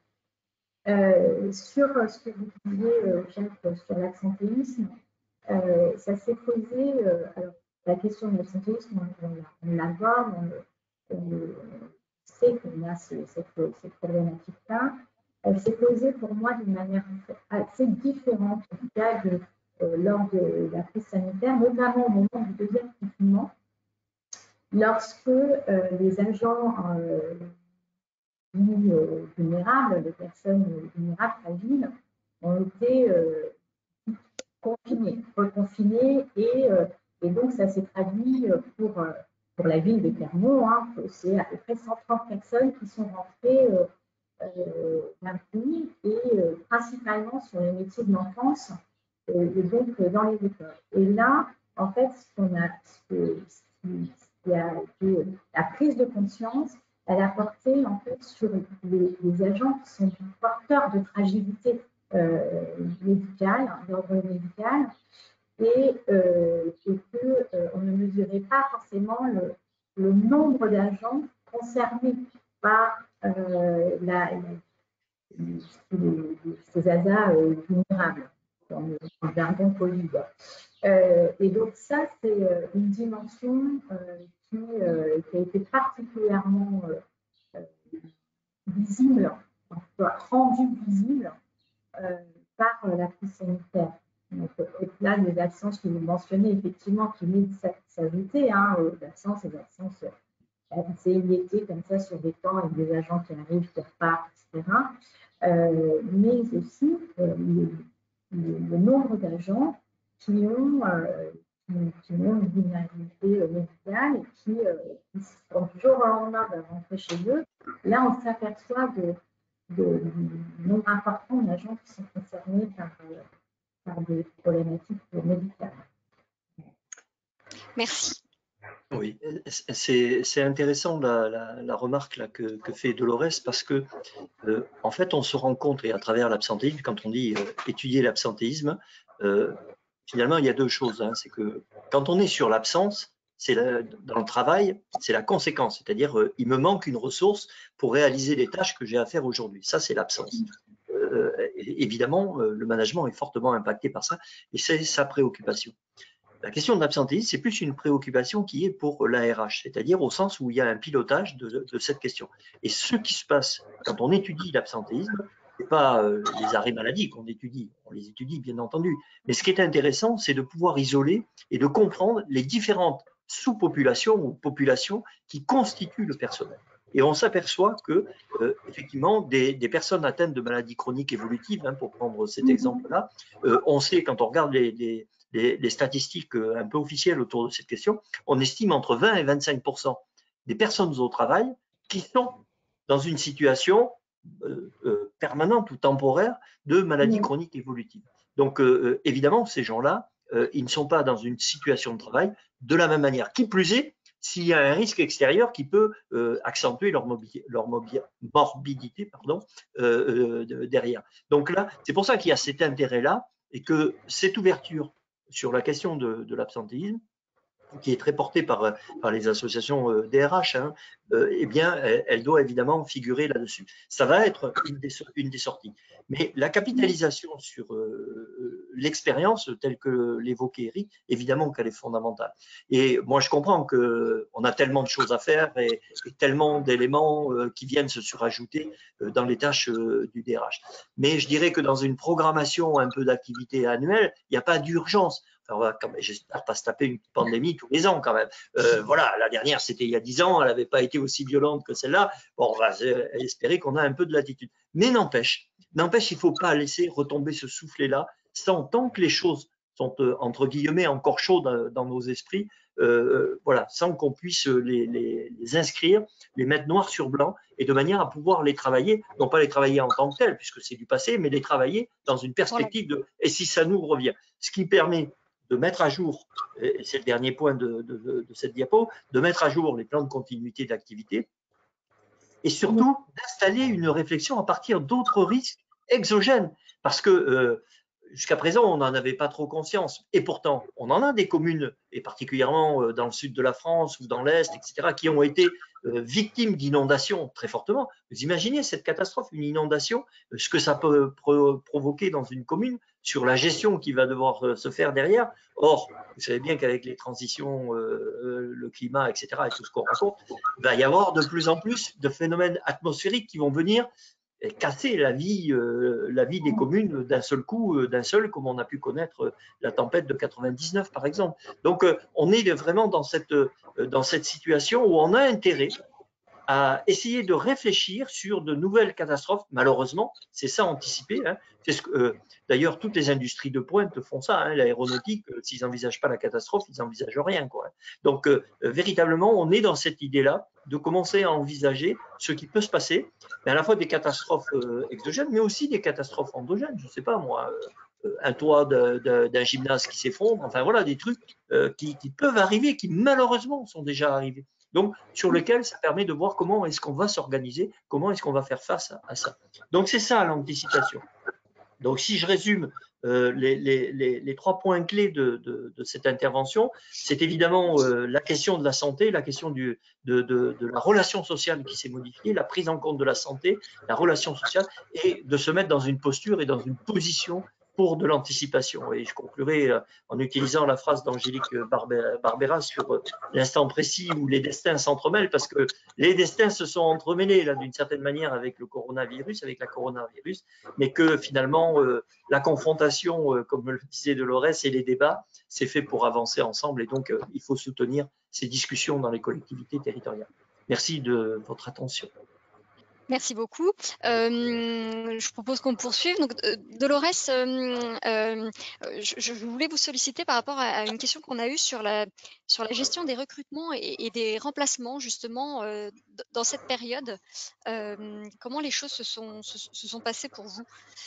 Euh, sur ce que vous disiez, euh, Jacques, sur l'absentéisme, euh, ça s'est posé, euh, alors la question de l'absentéisme, on, on l'aborde, sait qu'on a ce, cette, cette problématique-là, elle s'est posée pour moi d'une manière assez différente, en tout cas de, euh, lors de la crise sanitaire, notamment au moment du deuxième confinement, lorsque euh, les agents euh, dits euh, vulnérables, les personnes vulnérables, fragiles, ont été euh, confinés, reconfinés, et, euh, et donc ça s'est traduit pour, euh, pour la ville de Clermont, hein, c'est à peu près cent trente personnes qui sont rentrées euh, euh, d'un pays, et euh, principalement sur les métiers de l'enfance, euh, et donc euh, dans les écoles. Et là, en fait, ce qu'on a, ce, ce, qui, ce qui a été la prise de conscience, elle a porté en fait sur les, les agents qui sont porteurs de fragilité euh, médicale, d'ordre médical, et, euh, et qu'on euh, ne mesurait pas forcément le, le nombre d'agents concernés par euh, la, la, les, ces A S A euh, vulnérables, dans le, dans le jargon Covid. Euh, et donc ça, c'est euh, une dimension euh, qui, euh, qui a été particulièrement euh, visible, rendue visible euh, par euh, la crise sanitaire. Donc, au-delà des absences que vous mentionnez, effectivement, qui méritent s'ajouter, hein, aux absences, les absences assez illimitées comme ça sur des temps avec des agents qui arrivent, qui repartent, et cetera. Euh, mais aussi euh, le, le, le nombre d'agents qui ont, euh, qui, qui ont une vulnérabilité médicale et qui, euh, qui sont du jour au lendemain de rentrer chez eux. Là, on s'aperçoit de, de, de nombre important d'agents qui sont concernés par, euh, par des problématiques médicales. Merci. Oui, c'est intéressant la, la, la remarque là, que, que fait Dolores, parce que euh, en fait on se rend compte, et à travers l'absentéisme, quand on dit euh, étudier l'absentéisme, euh, finalement il y a deux choses. Hein, c'est que quand on est sur l'absence, c'est dans le travail, c'est la conséquence, c'est-à-dire euh, il me manque une ressource pour réaliser les tâches que j'ai à faire aujourd'hui. Ça, c'est l'absence. Euh, évidemment, euh, le management est fortement impacté par ça, et c'est sa préoccupation. La question de l'absentéisme, c'est plus une préoccupation qui est pour l'A R H, c'est-à-dire au sens où il y a un pilotage de, de cette question. Et ce qui se passe quand on étudie l'absentéisme, ce n'est pas euh, les arrêts maladie qu'on étudie, on les étudie bien entendu, mais ce qui est intéressant, c'est de pouvoir isoler et de comprendre les différentes sous-populations ou populations qui constituent le personnel. Et on s'aperçoit que, euh, effectivement, des, des personnes atteintes de maladies chroniques évolutives, hein, pour prendre cet exemple-là, euh, on sait, quand on regarde les, les Les, les statistiques un peu officielles autour de cette question, on estime entre vingt et vingt-cinq pour cent des personnes au travail qui sont dans une situation euh, euh, permanente ou temporaire de maladie chronique évolutive. Donc, euh, évidemment, ces gens-là, euh, ils ne sont pas dans une situation de travail de la même manière. Qui plus est, s'il y a un risque extérieur qui peut euh, accentuer leur, mobi leur mobi morbidité pardon, euh, euh, derrière. Donc là, c'est pour ça qu'il y a cet intérêt-là et que cette ouverture sur la question de, de l'absentéisme, qui est très portée par, par les associations euh, D R H, hein, euh, eh bien, elle, elle doit évidemment figurer là-dessus. Ça va être une des, une des sorties. Mais la capitalisation sur euh, l'expérience, telle que l'évoquait Eric, évidemment qu'elle est fondamentale. Et moi, je comprends qu'on a tellement de choses à faire et, et tellement d'éléments euh, qui viennent se surajouter euh, dans les tâches euh, du D R H. Mais je dirais que dans une programmation un peu d'activité annuelle, il n'y a pas d'urgence. J'espère pas se taper une pandémie tous les ans quand même. Euh, voilà, la dernière c'était il y a dix ans, elle n'avait pas été aussi violente que celle-là. Bon, on va espérer qu'on a un peu de latitude. Mais n'empêche, n'empêche, il ne faut pas laisser retomber ce soufflet-là, sans tant que les choses sont euh, entre guillemets encore chaudes dans nos esprits, euh, voilà, sans qu'on puisse les, les, les inscrire, les mettre noir sur blanc, et de manière à pouvoir les travailler, non pas les travailler en tant que tel, puisque c'est du passé, mais les travailler dans une perspective de et si ça nous revient. Ce qui permet de mettre à jour, et c'est le dernier point de, de, de cette diapo, de mettre à jour les plans de continuité d'activité et surtout d'installer une réflexion à partir d'autres risques exogènes. Parce que euh, jusqu'à présent, on n'en avait pas trop conscience. Et pourtant, on en a des communes, et particulièrement dans le sud de la France ou dans l'Est, et cetera, qui ont été victimes d'inondations très fortement. Vous imaginez cette catastrophe, une inondation, ce que ça peut provoquer dans une commune sur la gestion qui va devoir se faire derrière. Or, vous savez bien qu'avec les transitions, euh, le climat, et cetera, et tout ce qu'on raconte, il va y avoir de plus en plus de phénomènes atmosphériques qui vont venir casser la vie, euh, la vie des communes d'un seul coup, euh, d'un seul, comme on a pu connaître euh, la tempête de quatre-vingt-dix-neuf, par exemple. Donc, euh, on est vraiment dans cette, euh, dans cette situation où on a intérêt à essayer de réfléchir sur de nouvelles catastrophes. Malheureusement, c'est ça anticiper. Hein. C'est ce que, euh, d'ailleurs, toutes les industries de pointe font ça. Hein. L'aéronautique, euh, s'ils n'envisagent pas la catastrophe, ils n'envisagent rien. Quoi. Donc, euh, véritablement, on est dans cette idée-là de commencer à envisager ce qui peut se passer, mais à la fois des catastrophes euh, exogènes, mais aussi des catastrophes endogènes. Je ne sais pas, moi, euh, un toit d'un gymnase qui s'effondre. Enfin, voilà, des trucs euh, qui, qui peuvent arriver, qui malheureusement sont déjà arrivés. Donc, sur lequel ça permet de voir comment est-ce qu'on va s'organiser, comment est-ce qu'on va faire face à, à ça. Donc, c'est ça l'anticipation. Donc, si je résume euh, les, les, les, les trois points clés de, de, de cette intervention, c'est évidemment euh, la question de la santé, la question du, de, de, de la relation sociale qui s'est modifiée, la prise en compte de la santé, la relation sociale, et de se mettre dans une posture et dans une position pour de l'anticipation. Et je conclurai en utilisant la phrase d'Angélique Barbera sur l'instant précis où les destins s'entremêlent, parce que les destins se sont entremêlés là d'une certaine manière avec le coronavirus, avec la coronavirus, mais que finalement euh, la confrontation, euh, comme le disait Dolores, et les débats, c'est fait pour avancer ensemble, et donc euh, il faut soutenir ces discussions dans les collectivités territoriales. Merci de votre attention. Merci beaucoup. Euh, je propose qu'on poursuive. Donc, Dolores, euh, euh, je, je voulais vous solliciter par rapport à une question qu'on a eue sur la, sur la gestion des recrutements et, et des remplacements, justement, euh, dans cette période. Euh, comment les choses se sont, se, se sont passées pour vous?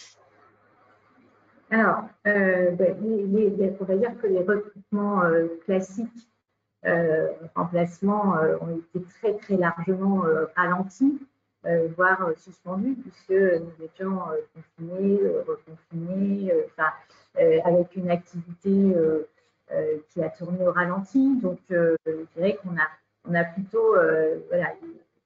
Alors, euh, ben, les, les, on va dire que les recrutements euh, classiques, euh, remplacements, euh, ont été très, très largement euh, ralentis. Euh, voire euh, suspendu, puisque nous étions euh, confinés, euh, reconfinés, euh, enfin, euh, avec une activité euh, euh, qui a tourné au ralenti. Donc, euh, je dirais qu'on a, on a plutôt euh, voilà,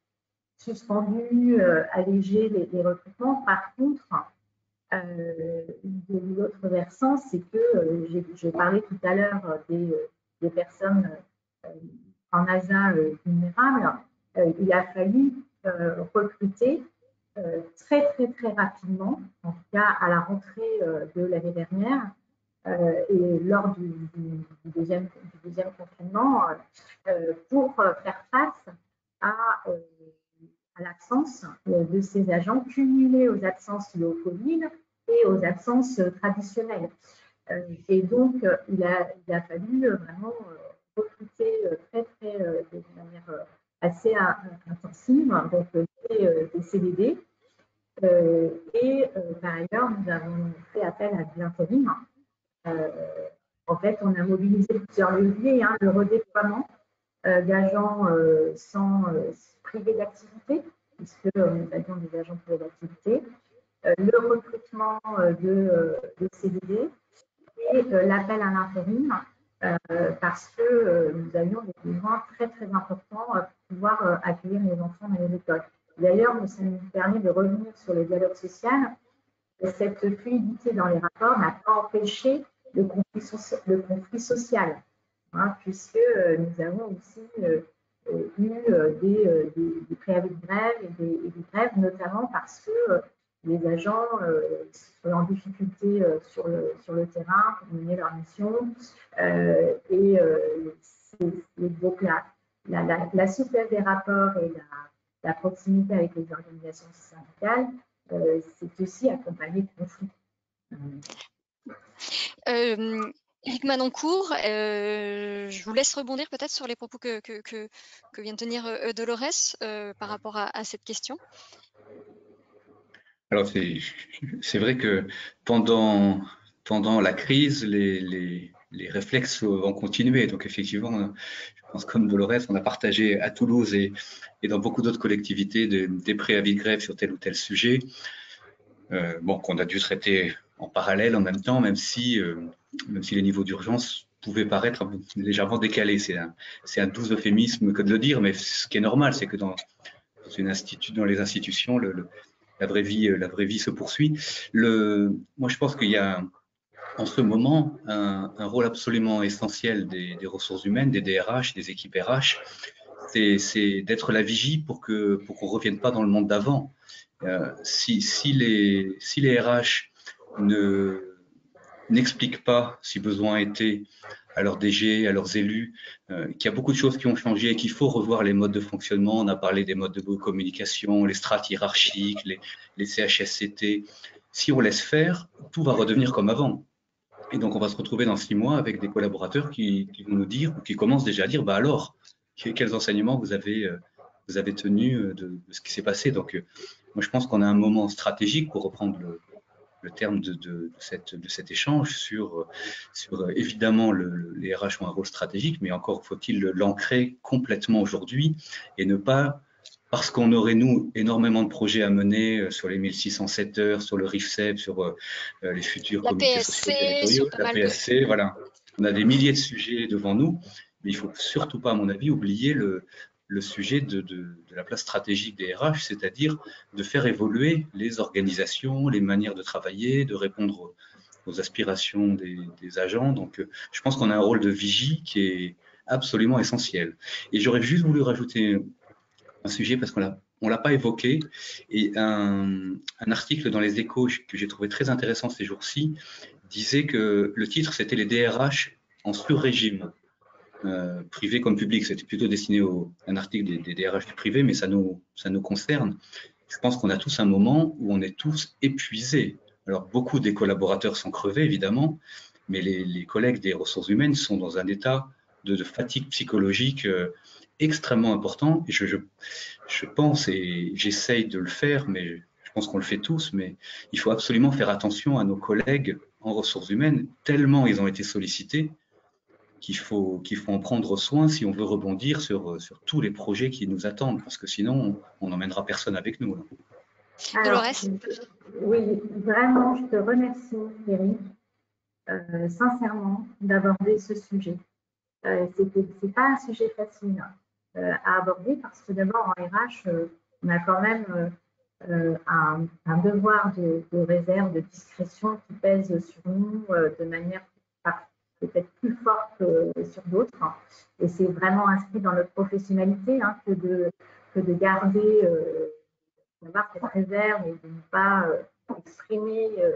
suspendu, euh, allégé les, les recrutements. Par contre, euh, de l'autre versant, c'est que euh, j'ai parlé tout à l'heure des, des personnes euh, en A S A euh, vulnérables. Euh, il a fallu Euh, recruter euh, très très très rapidement, en tout cas à la rentrée euh, de l'année dernière euh, et lors du, du, du, deuxième, du deuxième confinement euh, pour faire face à, euh, à l'absence de ces agents cumulés aux absences liées au Covid et aux absences traditionnelles. Euh, et donc il a, il a fallu vraiment recruter très très de manière assez intensive, donc des, des C D D. Euh, et euh, par ailleurs, nous avons fait appel à de l'intérim. Euh, en fait, on a mobilisé plusieurs leviers, hein, le redéploiement euh, d'agents euh, sans euh, privés d'activité, puisque euh, nous avions des agents privés d'activité, euh, le recrutement euh, de, euh, de C D D et euh, l'appel à l'intérim. Euh, parce que euh, nous avions des besoins très très importants pour pouvoir euh, accueillir les enfants dans les écoles. D'ailleurs, ça nous permet de revenir sur le dialogue social. Cette fluidité dans les rapports n'a pas empêché le conflit, soci le conflit social, hein, puisque euh, nous avons aussi euh, eu euh, des, euh, des, des préavis de grève et des, et des grèves, notamment parce que euh, les agents euh, sont en difficulté euh, sur, le, sur le terrain pour mener leur mission. Euh, et euh, donc la, la, la, la souplesse des rapports et la, la proximité avec les organisations syndicales, euh, c'est aussi accompagné de conflits. Euh, Éric Manoncourt, euh, je vous laisse rebondir peut-être sur les propos que, que, que, que vient de tenir euh, Dolores euh, par rapport à, à cette question. Alors, c'est vrai que pendant, pendant la crise, les, les, les réflexes vont continuer. Donc, effectivement, je pense comme Dolores, on a partagé à Toulouse et, et dans beaucoup d'autres collectivités de, des préavis de grève sur tel ou tel sujet. Euh, bon, qu'on a dû traiter en parallèle, en même temps, même si, euh, même si les niveaux d'urgence pouvaient paraître légèrement décalés. C'est un, c'est un doux euphémisme que de le dire, mais ce qui est normal, c'est que dans, dans, une institu dans les institutions, le, le, la, vraie vie, la vraie vie se poursuit. Le, moi, je pense qu'il y a en ce moment un, un rôle absolument essentiel des, des ressources humaines, des D R H, des équipes R H, c'est d'être la vigie pour que pour qu'on revienne pas dans le monde d'avant. Euh, si, si, les, si les R H ne n'expliquent pas, si besoin était, à leurs D G, à leurs élus, euh, qu'il y a beaucoup de choses qui ont changé et qu'il faut revoir les modes de fonctionnement. On a parlé des modes de communication, les strates hiérarchiques, les, les C H S C T. Si on laisse faire, tout va redevenir comme avant. Et donc, on va se retrouver dans six mois avec des collaborateurs qui, qui vont nous dire, ou qui commencent déjà à dire, bah alors, quels enseignements vous avez, vous avez tenus de, de ce qui s'est passé. Donc, moi, je pense qu'on a un moment stratégique, pour reprendre le, le terme de, de, de, cette, de cet échange, sur, sur évidemment, le, le, les R H ont un rôle stratégique, mais encore faut-il l'ancrer complètement aujourd'hui et ne pas, parce qu'on aurait, nous, énormément de projets à mener sur les mille six cent sept heures, sur le RIFSEP, sur euh, les futurs la comités P S C, sociaux territoriaux, la P S C, de... voilà. On a des milliers de sujets devant nous, mais il ne faut surtout pas, à mon avis, oublier le, le sujet de, de, de la place stratégique des R H, c'est-à-dire de faire évoluer les organisations, les manières de travailler, de répondre aux aspirations des, des agents. Donc, je pense qu'on a un rôle de vigie qui est absolument essentiel. Et j'aurais juste voulu rajouter un sujet parce qu'on l'a on l'a pas évoqué, et un, un article dans les Échos que j'ai trouvé très intéressant ces jours-ci disait que le titre c'était les D R H en sur-régime, euh, privé comme public. C'était plutôt destiné au un article des, des D R H du privé, mais ça nous ça nous concerne. Je pense qu'on a tous un moment où on est tous épuisés. Alors beaucoup des collaborateurs sont crevés évidemment, mais les, les collègues des ressources humaines sont dans un état de, de fatigue psychologique euh, extrêmement important. Et je, je, je pense, et j'essaye de le faire, mais je pense qu'on le fait tous, mais il faut absolument faire attention à nos collègues en ressources humaines, tellement ils ont été sollicités qu'il faut, qu'il faut en prendre soin si on veut rebondir sur, sur tous les projets qui nous attendent, parce que sinon, on n'emmènera personne avec nous. Là. Alors, oui, vraiment, je te remercie, Eric, euh, sincèrement, d'aborder ce sujet. Euh, c'est pas un sujet facile euh, à aborder parce que d'abord en R H, euh, on a quand même euh, un, un devoir de, de réserve, de discrétion qui pèse sur nous euh, de manière peut-être plus forte que sur d'autres. Et c'est vraiment inscrit dans notre professionnalité hein, que, de, que de garder, euh, d'avoir cette réserve et de ne pas euh, exprimer euh,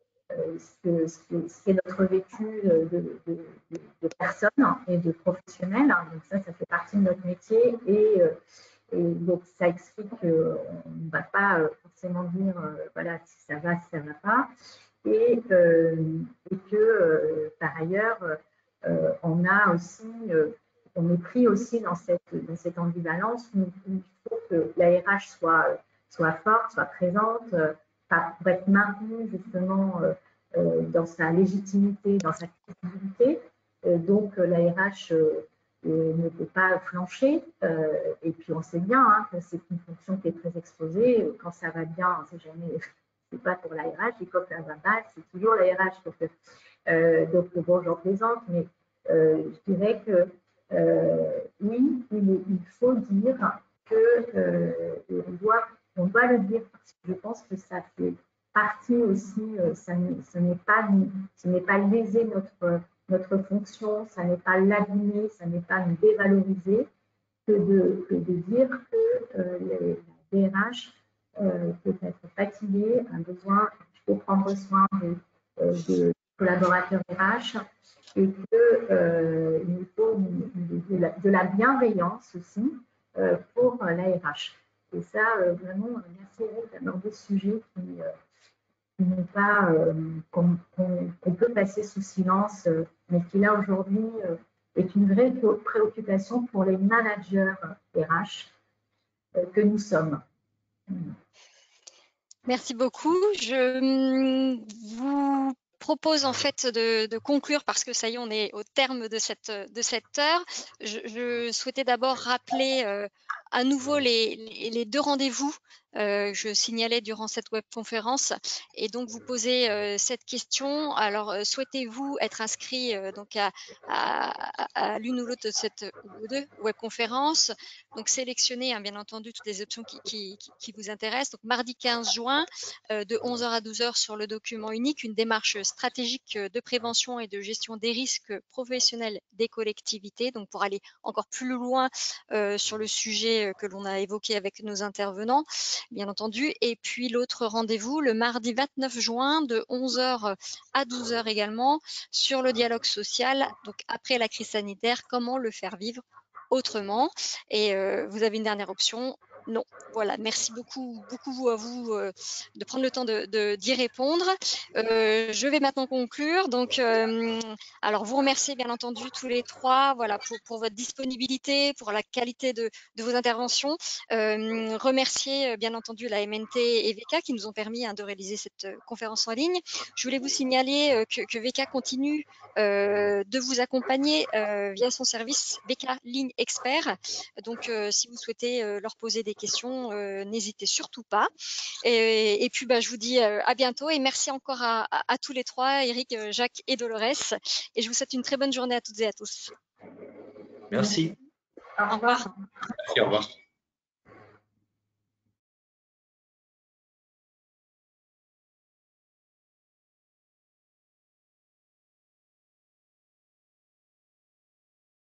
ce, ce, ce qui est notre vécu de, de, de, de personnes et de professionnels. Donc ça, ça fait partie de notre métier et, et donc ça explique qu'on ne va pas forcément dire voilà si ça va, si ça ne va pas. Et, euh, et que euh, par ailleurs, euh, on a aussi, euh, on est pris aussi dans cette, dans cette ambivalence où il faut que la R H soit, soit forte, soit présente, euh, pour être maintenue justement euh, euh, dans sa légitimité, dans sa crédibilité. Euh, donc la R H euh, ne peut pas flancher. Euh, et puis on sait bien hein, que c'est une fonction qui est très exposée. Quand ça va bien, c'est jamais... c'est pas pour la R H, et quand ça va mal, c'est toujours la R H. Donc, euh, donc bon, j'en plaisante, mais euh, je dirais que euh, oui, il, il faut dire que euh, on, doit, on doit le dire parce que je pense que ça fait partie aussi, euh, ça, ce n'est pas, ce n'est pas léser notre, notre fonction, ça n'est pas l'abîmer, ça n'est pas nous dévaloriser, que de, que de dire que euh, les, la D R H Euh, peut être fatigué, un besoin, il faut prendre soin de, euh, de collaborateurs R H et qu'il euh, faut de, de, la, de la bienveillance aussi euh, pour la R H. Et ça, euh, vraiment, merci Eric d'aborder ce sujet qui, euh, qui n'est pas, euh, qu'on qu'on peut passer sous silence, euh, mais qui là aujourd'hui euh, est une vraie préoccupation pour les managers R H euh, que nous sommes. Merci beaucoup. Je vous propose en fait de, de conclure parce que ça y est, on est au terme de cette, de cette heure. Je, je souhaitais d'abord rappeler euh, à nouveau les, les, les deux rendez-vous euh, je signalais durant cette webconférence, et donc vous posez euh, cette question. Alors, euh, souhaitez-vous être inscrit euh, donc à, à, à, à l'une ou l'autre de cette ou deux webconférences? Donc, sélectionnez hein, bien entendu toutes les options qui, qui, qui, qui vous intéressent. Donc, mardi quinze juin, euh, de onze heures à douze heures sur le document unique, une démarche stratégique de prévention et de gestion des risques professionnels des collectivités. Donc, pour aller encore plus loin euh, sur le sujet que l'on a évoqué avec nos intervenants, bien entendu. Et puis l'autre rendez-vous, le mardi vingt-neuf juin, de onze heures à douze heures également, sur le dialogue social. Donc, après la crise sanitaire, comment le faire vivre autrement? Et euh, vous avez une dernière option. Non. Voilà, merci beaucoup, beaucoup à vous euh, de prendre le temps de, de, d'y répondre. Euh, je vais maintenant conclure. Donc, euh, alors, vous remercier bien entendu tous les trois, voilà, pour, pour votre disponibilité, pour la qualité de, de vos interventions. Euh, remercier bien entendu la M N T et V K qui nous ont permis hein, de réaliser cette euh, conférence en ligne. Je voulais vous signaler euh, que, que V K continue euh, de vous accompagner euh, via son service V K Ligne Expert. Donc, euh, si vous souhaitez euh, leur poser des questions, euh, n'hésitez surtout pas. Et, et puis, bah, je vous dis euh, à bientôt et merci encore à, à, à tous les trois, Eric, Jacques et Dolores. Et je vous souhaite une très bonne journée à toutes et à tous. Merci. Au revoir. Merci, au revoir.